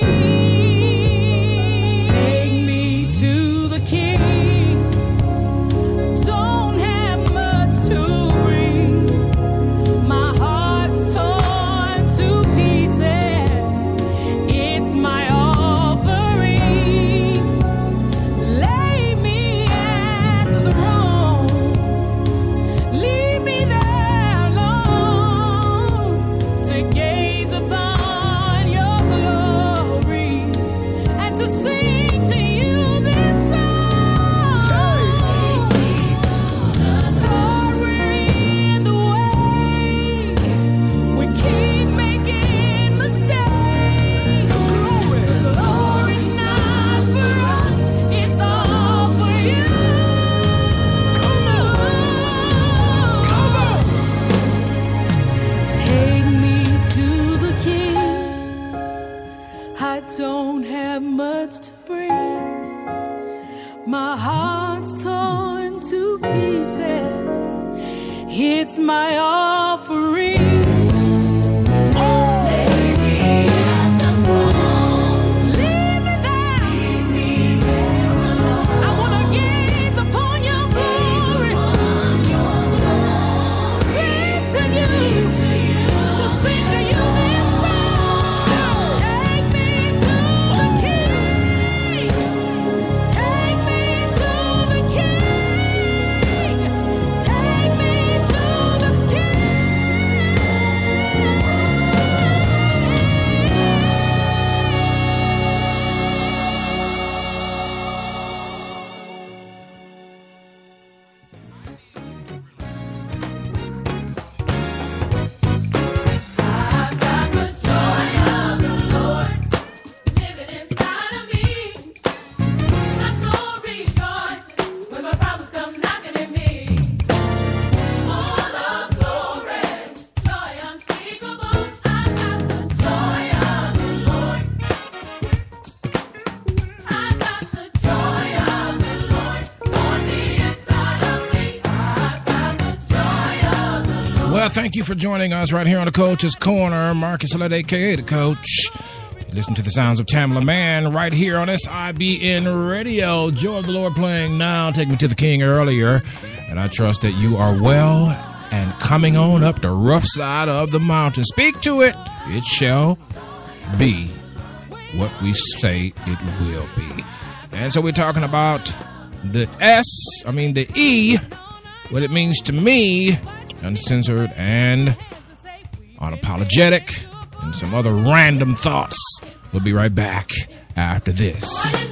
need. Take me to the King. Don't have much to bring. My heart's torn to pieces. It's my offering. Lay me at the throne. Leave me there alone to gaze upon your glory and to sing to you this song. Take me to the glory in the way. We keep making mistakes. Glory's not for us, it's all for you. Take me to the King. I don't have much to bring. My heart's torn to pieces. It's my offering. Lay me at the throne. Leave me there. I wanna gaze upon your glory. Sing to you. To sing to you this song. Take me to the King. Take me to the King. Take me to the King. thank you for joining us right here on the Coach's Corner. Marcus Salette, a k a. The Coach. You listen to the sounds of Tamala Man right here on S I B N Radio. Joy of the Lord playing now. Take Me to the King earlier. And I trust that you are well and coming on up the rough side of the mountain. Speak to it. It shall be what we say it will be. And so we're talking about the S, I mean the E, what it means to me, uncensored and unapologetic, and some other random thoughts. We'll be right back after this.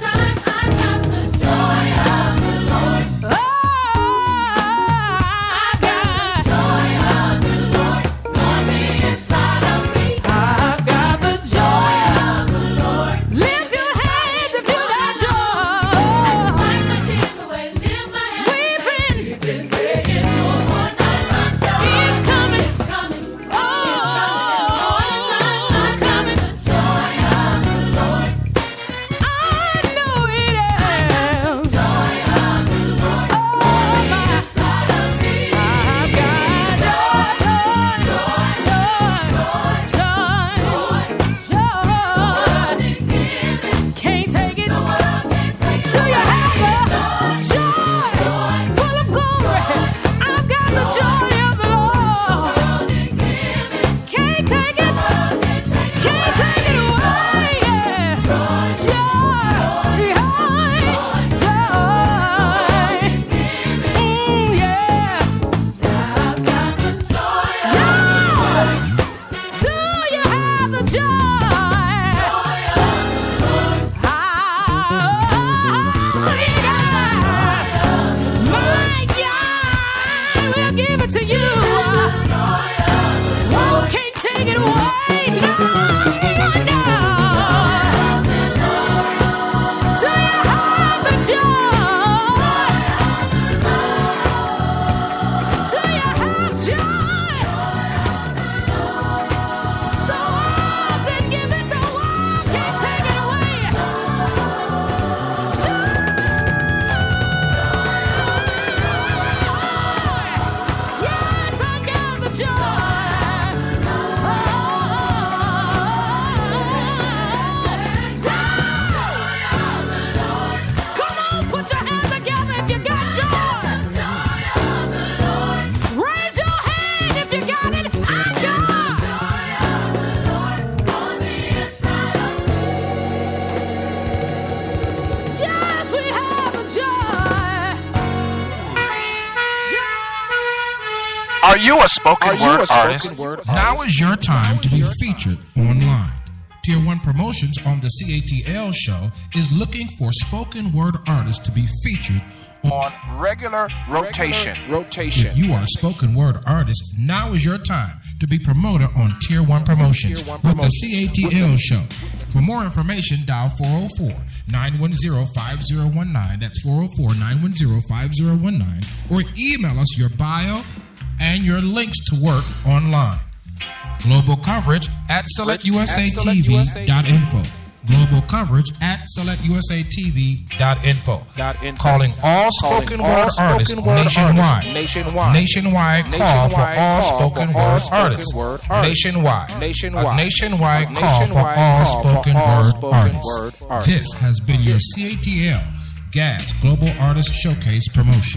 Are you a spoken Are word you a spoken artist? word Now artist? is your time to be featured online. Tier one Promotions on the C A T L show is looking for spoken word artists to be featured On regular rotation. Rotation. If you are a spoken word artist, now is your time to be promoted on Tier one Promotions Tier one with the Promotions. C A T L show. For more information, dial four oh four, nine one zero, five zero one nine. That's four oh four, nine one zero, five zero one nine. Or email us your bio and your links to work online. Global coverage at select U S A T V dot info. Global coverage at select U S A T V dot info. Calling all spoken word artists nationwide. Nationwide. Nationwide call for all spoken word artists. Nationwide. A nationwide call for all spoken word artists. This has been your C A T L G A S Global Artist Showcase promotion.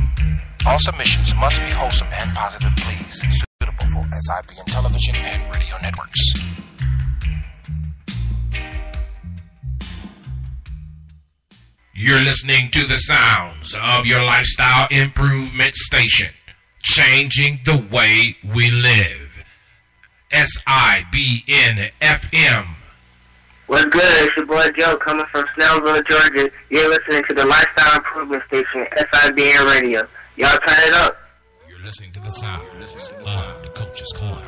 All submissions must be wholesome and positive, please. Suitable for S I B N television and radio networks. You're listening to the sounds of your lifestyle improvement station, changing the way we live. S I B N F M. What's good? It's your boy Joe coming from Snellville, Georgia. You're listening to the Lifestyle Improvement Station, S I B N Radio. Y'all turn it up. You're listening to the sound of the Coach's Corner.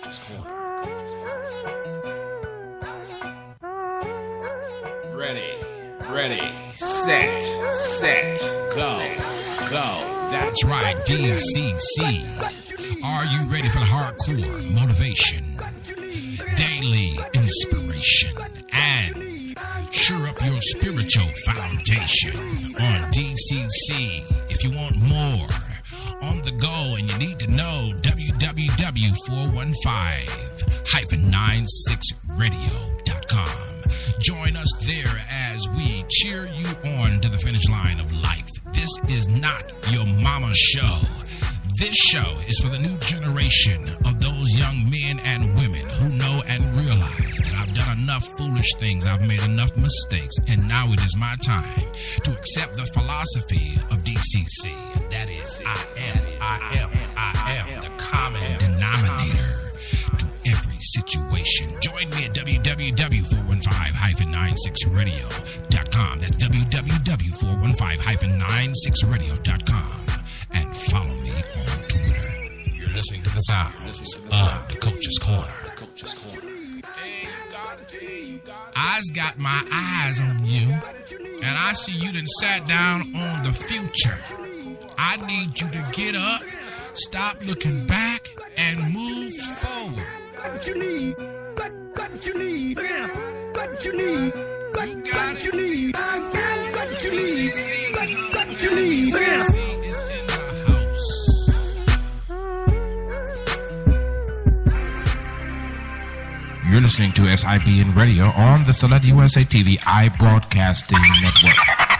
Ready, ready, set, set, go, go. That's right, D C C. Are you ready for the hardcore motivation, daily inspiration, and sure up your spiritual foundation on D C C? If you want more on the go and you need to know, w w w four one five nine six radio dot com. Join us there as we cheer you on to the finish line of life. This is not your mama's show. This show is for the new generation of those young men and women who know and realize that I've done enough foolish things, I've made enough mistakes, and now it is my time to accept the philosophy of D C C. And that is, I am, I am, I am the common denominator to every situation. Join me at w w w dot four one five nine six radio dot com. That's w w w dot four one five nine six radio dot com. And follow me on Twitter. You're listening to the sounds of the Coach's Corner. I's got my eyes on you, and I see you done sat down on the future. I need you to get up, stop looking back, and move forward. What you need, what, what you need, what you need, what, what you need, what you need, what, what you need. You're listening to S I B N Radio on the Select U S A T V iBroadcasting Network.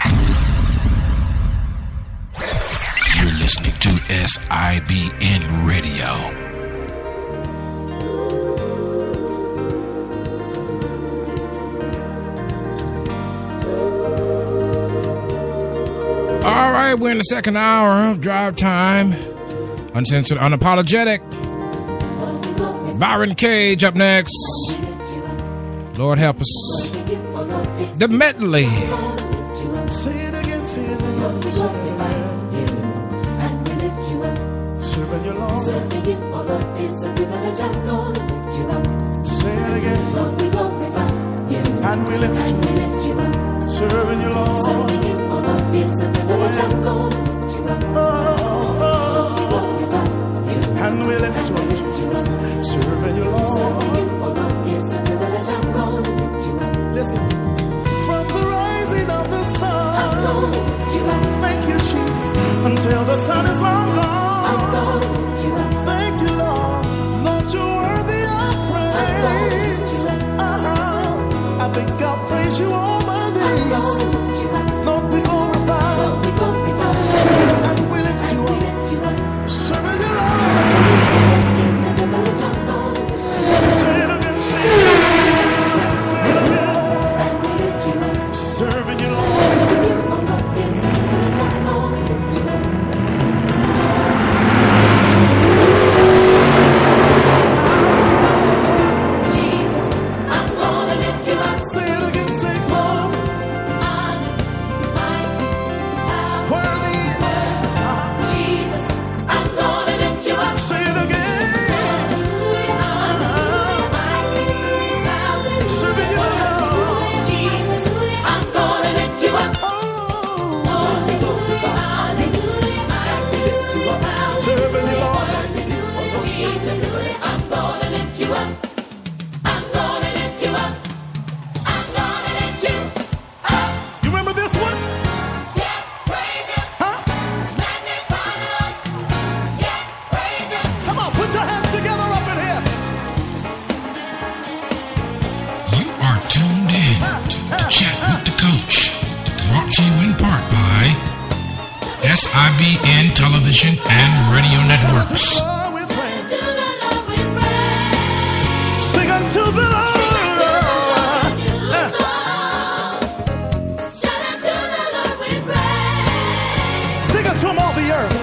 You're listening to S I B N Radio. All right, we're in the second hour of Drive Time. Uncensored Unapologetic. Byron Cage up next. Lord help us. The medley. Say it again, say it again. Lord, we glorify you and we lift you up. Serving you, Lord. Serving you, oh Lord, is a privilege. I'm gonna lift you up. Say it again. Lord, we glorify you and we lift, and we lift you up. Serving you, Lord. Serving you, oh Lord, is a privilege. I'm gonna lift you up. Oh, oh, oh. Lord, we glorify you and we lift you up. Serving you, Lord. Serving you, oh Lord, is a privilege. I'm gonna lift you up. Listen. From the rising of the sun, I'm gonna lift you up. Thank you, Jesus. Until the sun is long gone, I'm gonna lift you up. Thank you, Lord. Lord, you're worthy of praise. I'm gonna lift you up. Uh-huh. I think I'll praise you all my days. I'm gonna lift you up. Lord, we glorify. Lord, we glorify. And we lift you up. Lift you up. Serving you, Lord. Serving you, Lord. Jesus, I'm gonna lift you up. Say it again, say Lord. I'm mighty, worthy. Jesus, I'm gonna lift you up. Say it again. S I B N Television and Radio Networks. Sing unto the Lord. Sing unto him all the earth.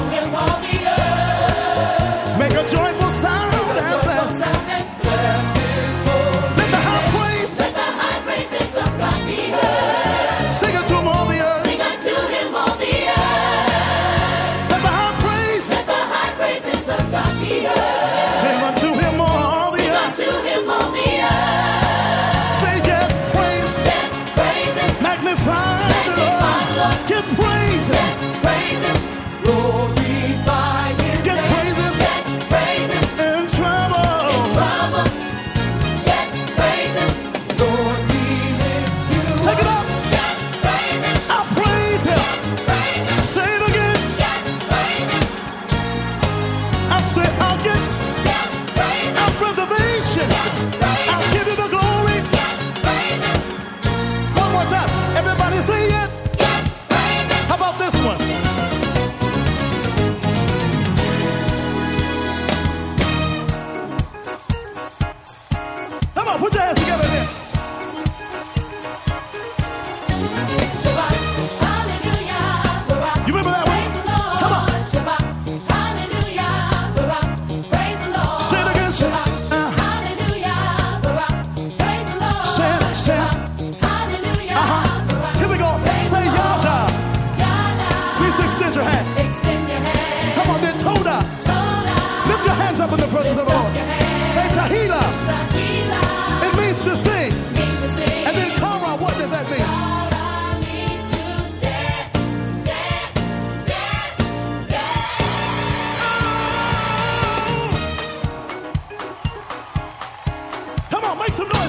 Make a joyful sound and bless. Let the high praise. Let the high praises of God be heard. Sing unto him all the earth. Sing unto him all the earth. Let the high praise. Let the high praises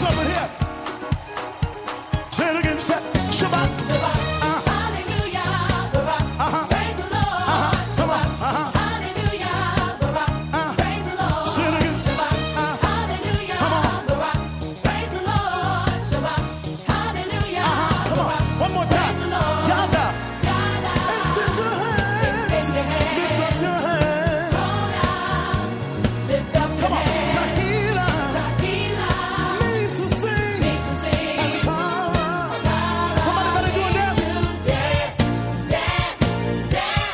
over here. Say it again. Say Shabbat. Shabbat. Uh-huh. Hallelujah. Uh-huh. Praise the Lord. Uh-huh. Come on. Uh-huh. Hallelujah. Uh-huh. Praise the Lord. Say it again. Shabbat. Uh-huh. Hallelujah. Come on. Praise the Lord. Shabbat. Hallelujah. Uh-huh. Come on. One more time. Yada. Yada. Extend your hands. Extend your hands. Lift up your hands. Lift up your hands. Tahila. Tahila. Needs to sing. Needs to sing. And power. Somebody better do a dance. Dance. Dance. Dance.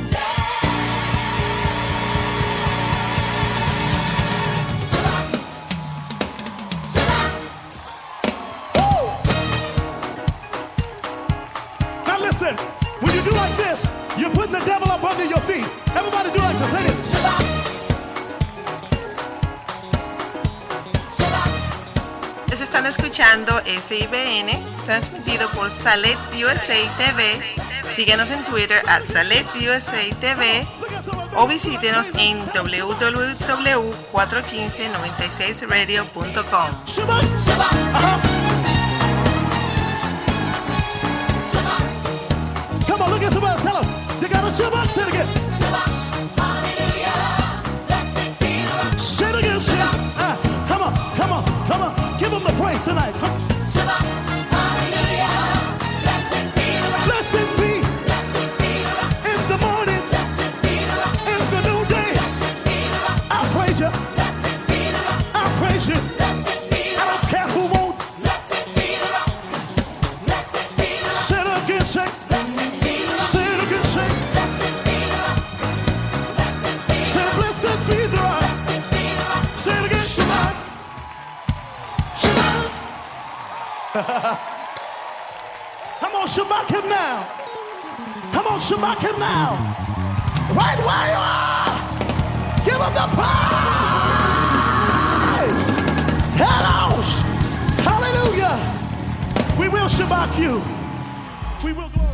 Woo! Now listen, when you do like this, you're putting the devil up under your feet. Everybody do like this. Say it. Les están escuchando S I B N, transmitido por Salet U S A T V. Síguenos en Twitter at Salet U S A T V o visítenos en w w w punto cuatro uno cinco nueve seis radio punto com. Shabbat. Shabbat. Uh-huh. Come on, look at somebody. Tell them you got a Shabbat. Say it again. Shabbat. Hallelujah. Blessed be the rock. Say it again. Shabbat. Uh, come on, come on, come on. Give them the praise tonight. Come. Shabbat. Hallelujah. Blessed be the rock. Blessed be. Blessed be the rock. In the morning. Blessed be the rock. In the noonday. Blessed be the rock. I praise you. Blessed be the rock. I praise you. Blessed be the rock. I don't care who won't. Blessed be the rock. Blessed be the rock. Say it again. Say. Blessed be the rock. Say it again. Say. Blessed be the rock. Blessed be the rock. Say blessed be the rock. Blessed be the rock. Say it again. Shabbat. Shabbat. Come on, Shabbat him now. Come on, Shabbat him now. Right where you are. Give him the praise. Hello. Hallelujah. We will Shabbat you. We will glorify.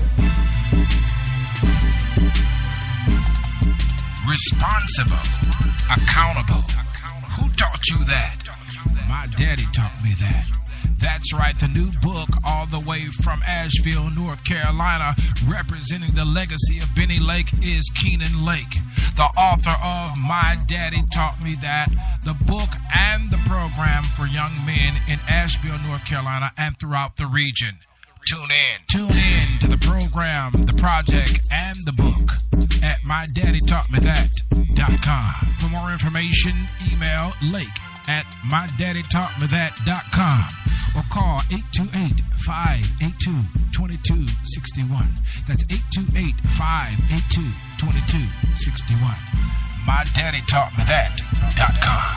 Responsible, accountable. Who taught you that? My daddy taught me that. That's right, the new book, all the way from Asheville, North Carolina, representing the legacy of Benny Lake, is Keenan Lake, the author of My Daddy Taught Me That, the book and the program for young men in Asheville, North Carolina, and throughout the region. Tune in. Tune in to the program, the project, and the book at my daddy taught me that dot com. For more information, email lake at my daddy taught me that dot com or call eight two eight, five eight two, two two six one. That's eight two eight, five eight two, two two six one. my daddy taught me that dot com.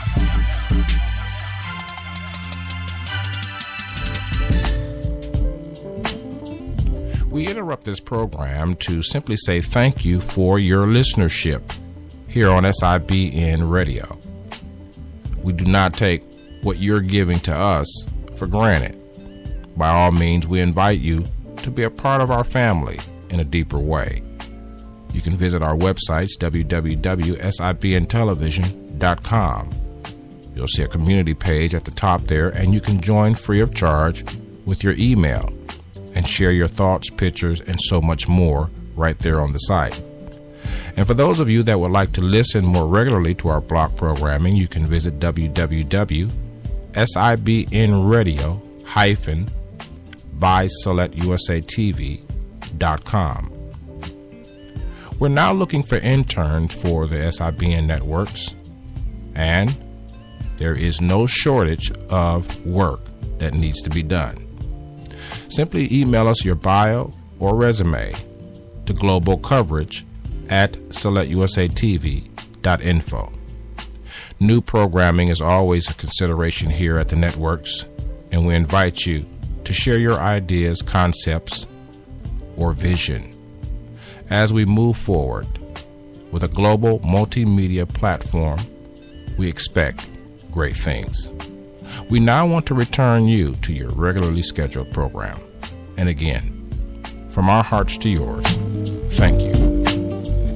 We interrupt this program to simply say thank you for your listenership here on S I B N Radio. We do not take what you're giving to us for granted. By all means, we invite you to be a part of our family in a deeper way. You can visit our websites, w w w dot s i b n television dot com. You'll see a community page at the top there, and you can join free of charge with your email and share your thoughts, pictures, and so much more right there on the site. And for those of you that would like to listen more regularly to our block programming, you can visit w w w dot s i b n radio dash by select u s a t v dot com. We're now looking for interns for the S I B N networks, and there is no shortage of work that needs to be done. Simply email us your bio or resume to global coverage at select u s a t v dot info. New programming is always a consideration here at the networks, and we invite you to share your ideas, concepts, or vision. As we move forward with a global multimedia platform, we expect great things. We now want to return you to your regularly scheduled program. And again, from our hearts to yours, thank you.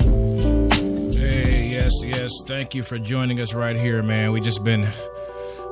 Hey, yes, yes, thank you for joining us right here, man. We just been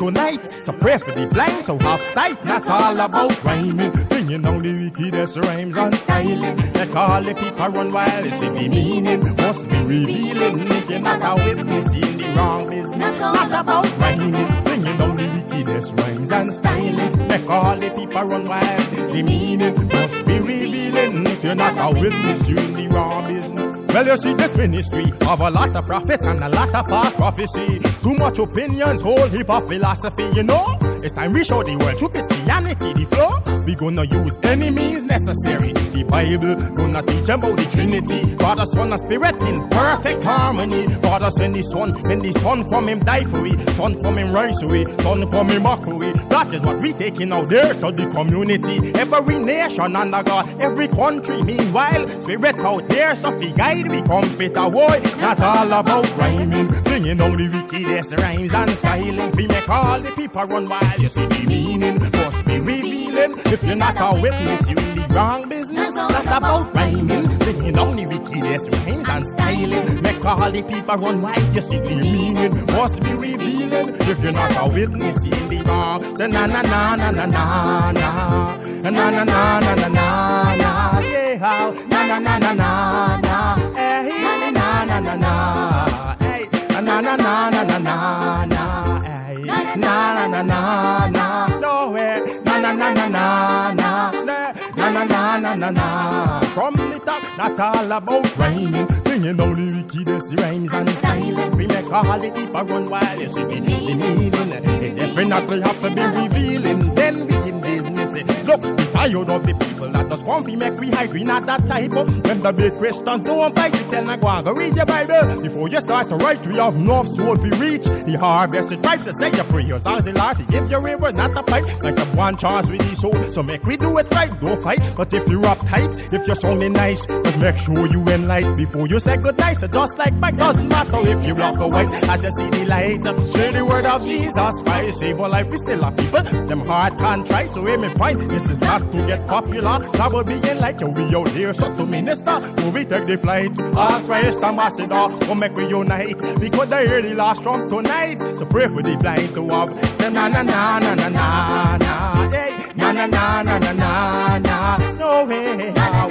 tonight. So pray for the blind to have sight. Not all about rhyming, bringing down the wickedest rhymes and styling. Let all the people run wild, they see the meaning must be revealing. If you're not a witness in the wrong business, not about rhyming, bringing down the wickedest rhymes and styling. Let all the people run wild, the meaning must be revealing. If you're not a witness, you're in the wrong business. Well, you see this ministry of a lot of prophets and a lot of false prophecy. Too much opinions, whole heap of philosophy, you know. It's time we show the world through Christianity, the flow. We gonna use any means necessary. The Bible gonna teach about the Trinity. Father, Son, and Spirit in perfect harmony. Father send the Son, when the Son come him die for we. Son come him rise away, Son come him mock away. That is what we taking out there to the community. Every nation under God, every country. Meanwhile, Spirit out there, so we guide, we come fit away. Not all about rhyming, bringing on the wickedest rhymes and styling. We make all the people run wild. You see the meaning must be revealing. If you're not a witness, you're in the wrong business. Not about rhyming, bringing on the wickedest rhymes and styling. Make all the people run wild. You see the meaning must be revealing. If you're not a witness, you're in the wrong. Say na na na na na na na na na na na na na na. Yeah, how na na na na na na. Hey, na na na na na. Hey, na na na na na na na. Na na na na na, no way. Na na na na na na, na na na na na na. From the top, not all about rhyming, bringing all the wickedest rhymes and styling. We make all the people run wild. You see the meaning. It definitely have to be revealing. Then we in business. Look, we tired of the people that just come fi make we hide. We not that type of. When the big Christians don't bite, we tell them go and go read your Bible before you start to write. We have enough soul fi reach the harvest. It tries to say your prayers as the Lord. He gives your rivers, not a pipe. Like a one chance with the soul. So make we do it right, don't fight. But if you're uptight, if you're sounding nice, just make sure you enlight before you say good night. So just like back, doesn't matter if you black or white. As you see the light, share the word of Jesus Christ. Save our life, we still have people. Them heart contrite. So hear me point. This is not to get popular. That will be in like you be out here. So to minister, will we take the flight? All Christ ambassador, will make we unite. Because they hear the last trump tonight. So pray for the blind to have. Say na na na na na na na. Hey, na na na na na na na. No way. Na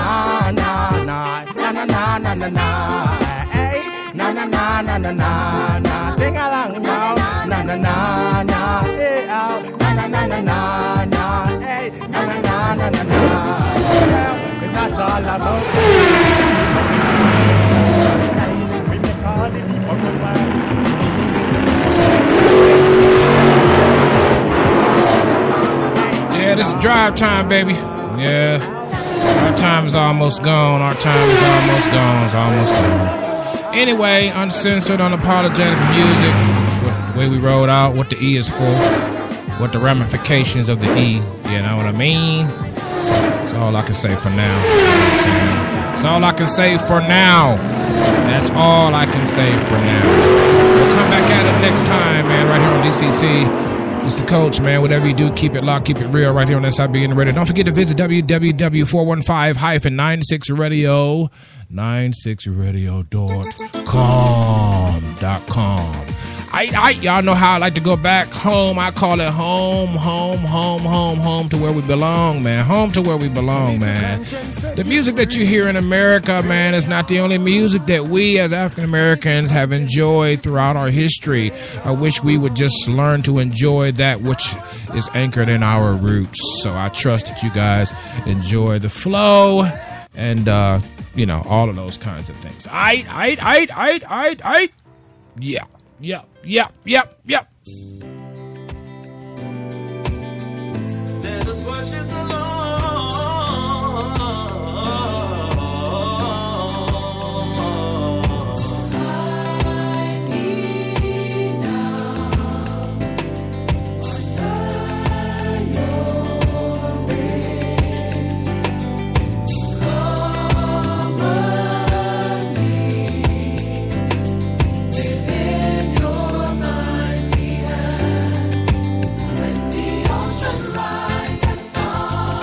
na na na na na na na na. Hey, na na na na na na na. Sing along now. Na na na na. Hey, oh. Na na na na na na. Hey, na na na na na na. Yeah, that's all about. We make all the people go wild. Yeah, this is drive time, baby. Yeah. Our time is almost gone. Our time is almost gone. It's almost gone. Anyway, uncensored, unapologetic music. It's what, the way we rolled out, what the E is for, what the ramifications of the E. You know what I mean? That's all I can say for now. You know what I'm saying? That's all I can say for now. That's all I can say for now. We'll come back at it next time, man, right here on D C C. It's the coach, man. Whatever you do, keep it locked, keep it real right here on S I B N Radio. Don't forget to visit w w w dot four one five dash nine six radio nine six radio dot com. I, I, y'all know how I like to go back home. I call it home, home, home, home, home to where we belong, man. Home to where we belong, man. The music that you hear in America, man, is not the only music that we as African Americans have enjoyed throughout our history. I wish we would just learn to enjoy that which is anchored in our roots. So I trust that you guys enjoy the flow and, uh, you know, all of those kinds of things. I, I, I, I, I, I, yeah. Yep, yep, yep, yep. Let us worship the Lord. I need now under your wings. Cover me within your mighty hands. When the ocean rise and fall.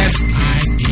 S I B